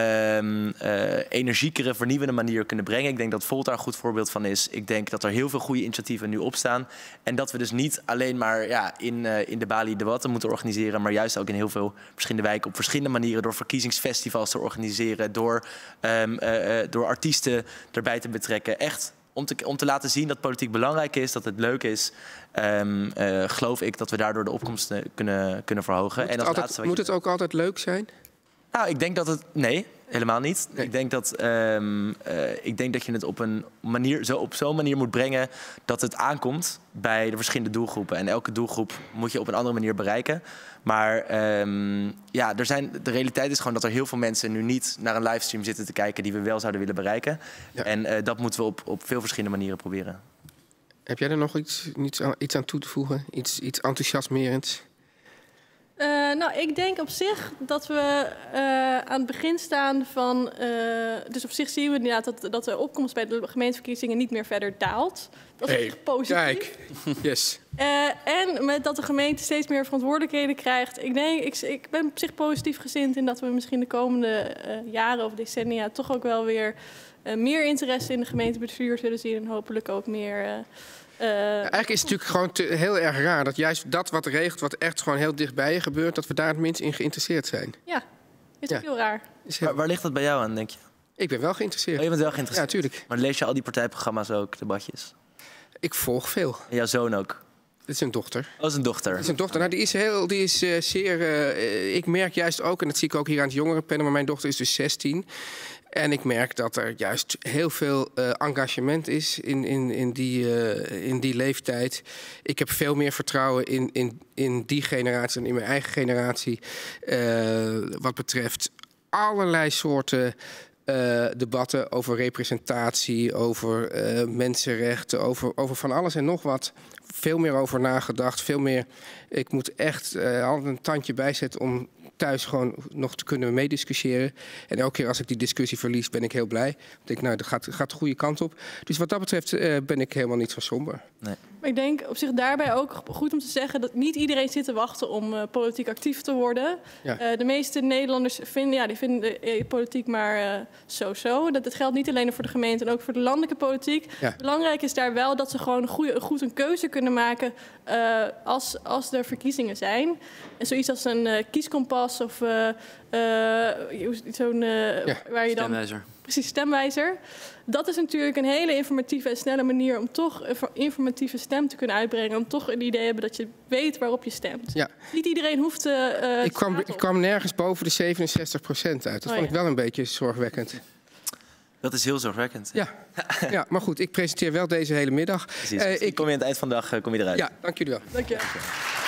um, uh, energiekere, vernieuwende manier kunnen brengen. Ik denk dat Volt daar een goed voorbeeld van is. Ik denk dat er heel veel goede initiatieven nu opstaan. En dat we dus niet alleen maar ja, in, uh, in de Bali debatten moeten organiseren... maar juist ook in heel veel verschillende wijken op verschillende manieren... door verkiezingsfestivals te organiseren, door, um, uh, uh, door artiesten erbij te betrekken. Echt... Om te, om te laten zien dat politiek belangrijk is, dat het leuk is, um, uh, geloof ik dat we daardoor de opkomsten kunnen, kunnen verhogen. Moet, en het, als altijd, wat moet je... het ook altijd leuk zijn? Nou, ik denk dat het... Nee, helemaal niet. Nee. Ik denk dat, um, uh, ik denk dat je het op een manier, zo, op zo'n manier moet brengen dat het aankomt bij de verschillende doelgroepen. En elke doelgroep moet je op een andere manier bereiken. Maar um, ja, er zijn, de realiteit is gewoon dat er heel veel mensen nu niet naar een livestream zitten te kijken die we wel zouden willen bereiken. Ja. En uh, dat moeten we op, op veel verschillende manieren proberen. Heb jij er nog iets, iets, aan, iets aan toe te voegen? Iets, iets enthousiasmerends? Uh, nou, ik denk op zich dat we uh, aan het begin staan van... Uh, dus op zich zien we inderdaad dat, dat de opkomst bij de gemeenteverkiezingen niet meer verder daalt. Dat is hey, positief. Kijk, yes. Uh, en met dat de gemeente steeds meer verantwoordelijkheden krijgt. Ik, denk, ik, ik ben op zich positief gezind in dat we misschien de komende uh, jaren of decennia... toch ook wel weer uh, meer interesse in de gemeentebestuur zullen zien. En hopelijk ook meer... Uh, Uh, ja, eigenlijk is het natuurlijk gewoon te, heel erg raar dat juist dat wat regelt, wat echt gewoon heel dichtbij je gebeurt, dat we daar het minst in geïnteresseerd zijn. Ja, is ja. ook heel raar. Heel... Waar, waar ligt dat bij jou aan, denk je? Ik ben wel geïnteresseerd. Oh, je bent wel geïnteresseerd? Ja, natuurlijk. Maar lees je al die partijprogramma's ook, debatjes? Ik volg veel. En jouw zoon ook? Het is een dochter. Oh, is een dochter. Het is een dochter. Nou, die is, heel, die is uh, zeer... Uh, ik merk juist ook, en dat zie ik ook hier aan het jongerenpanel, maar mijn dochter is dus zestien... En ik merk dat er juist heel veel uh, engagement is in, in, in, die, uh, in die leeftijd. Ik heb veel meer vertrouwen in, in, in die generatie dan in mijn eigen generatie. Uh, wat betreft allerlei soorten uh, debatten over representatie, over uh, mensenrechten, over, over van alles en nog wat. Veel meer over nagedacht, veel meer... Ik moet echt uh, al een tandje bijzetten om thuis gewoon nog te kunnen meediscussiëren. En elke keer als ik die discussie verlies, ben ik heel blij. Ik denk, nou, dat gaat, gaat de goede kant op. Dus wat dat betreft uh, ben ik helemaal niet zo somber. Nee. Maar ik denk op zich daarbij ook goed om te zeggen dat niet iedereen zit te wachten om uh, politiek actief te worden. Ja. Uh, de meeste Nederlanders vinden, ja, die vinden de uh, politiek maar zo-zo. Uh, dat, dat geldt niet alleen voor de gemeente en ook voor de landelijke politiek. Ja. Belangrijk is daar wel dat ze gewoon een goede, goed een keuze kunnen maken uh, als, als er verkiezingen zijn. En zoiets als een uh, kieskompas of uh, uh, zo'n uh, ja. waar je dan stemwijzer. Precies, stemwijzer. Dat is natuurlijk een hele informatieve en snelle manier om toch een informatieve stem te kunnen uitbrengen. Om toch een idee te hebben dat je weet waarop je stemt. Ja. Niet iedereen hoeft te. Uh, ik, kwam, ik kwam nergens boven de zevenenzestig procent uit. Dat oh, vond ja. ik wel een beetje zorgwekkend. Dat is heel zorgwekkend. Ja, ja, maar goed, ik presenteer wel deze hele middag. Precies. Uh, ik kom je aan het eind van de dag uh, kom je eruit. Ja, dank jullie wel. Dank je.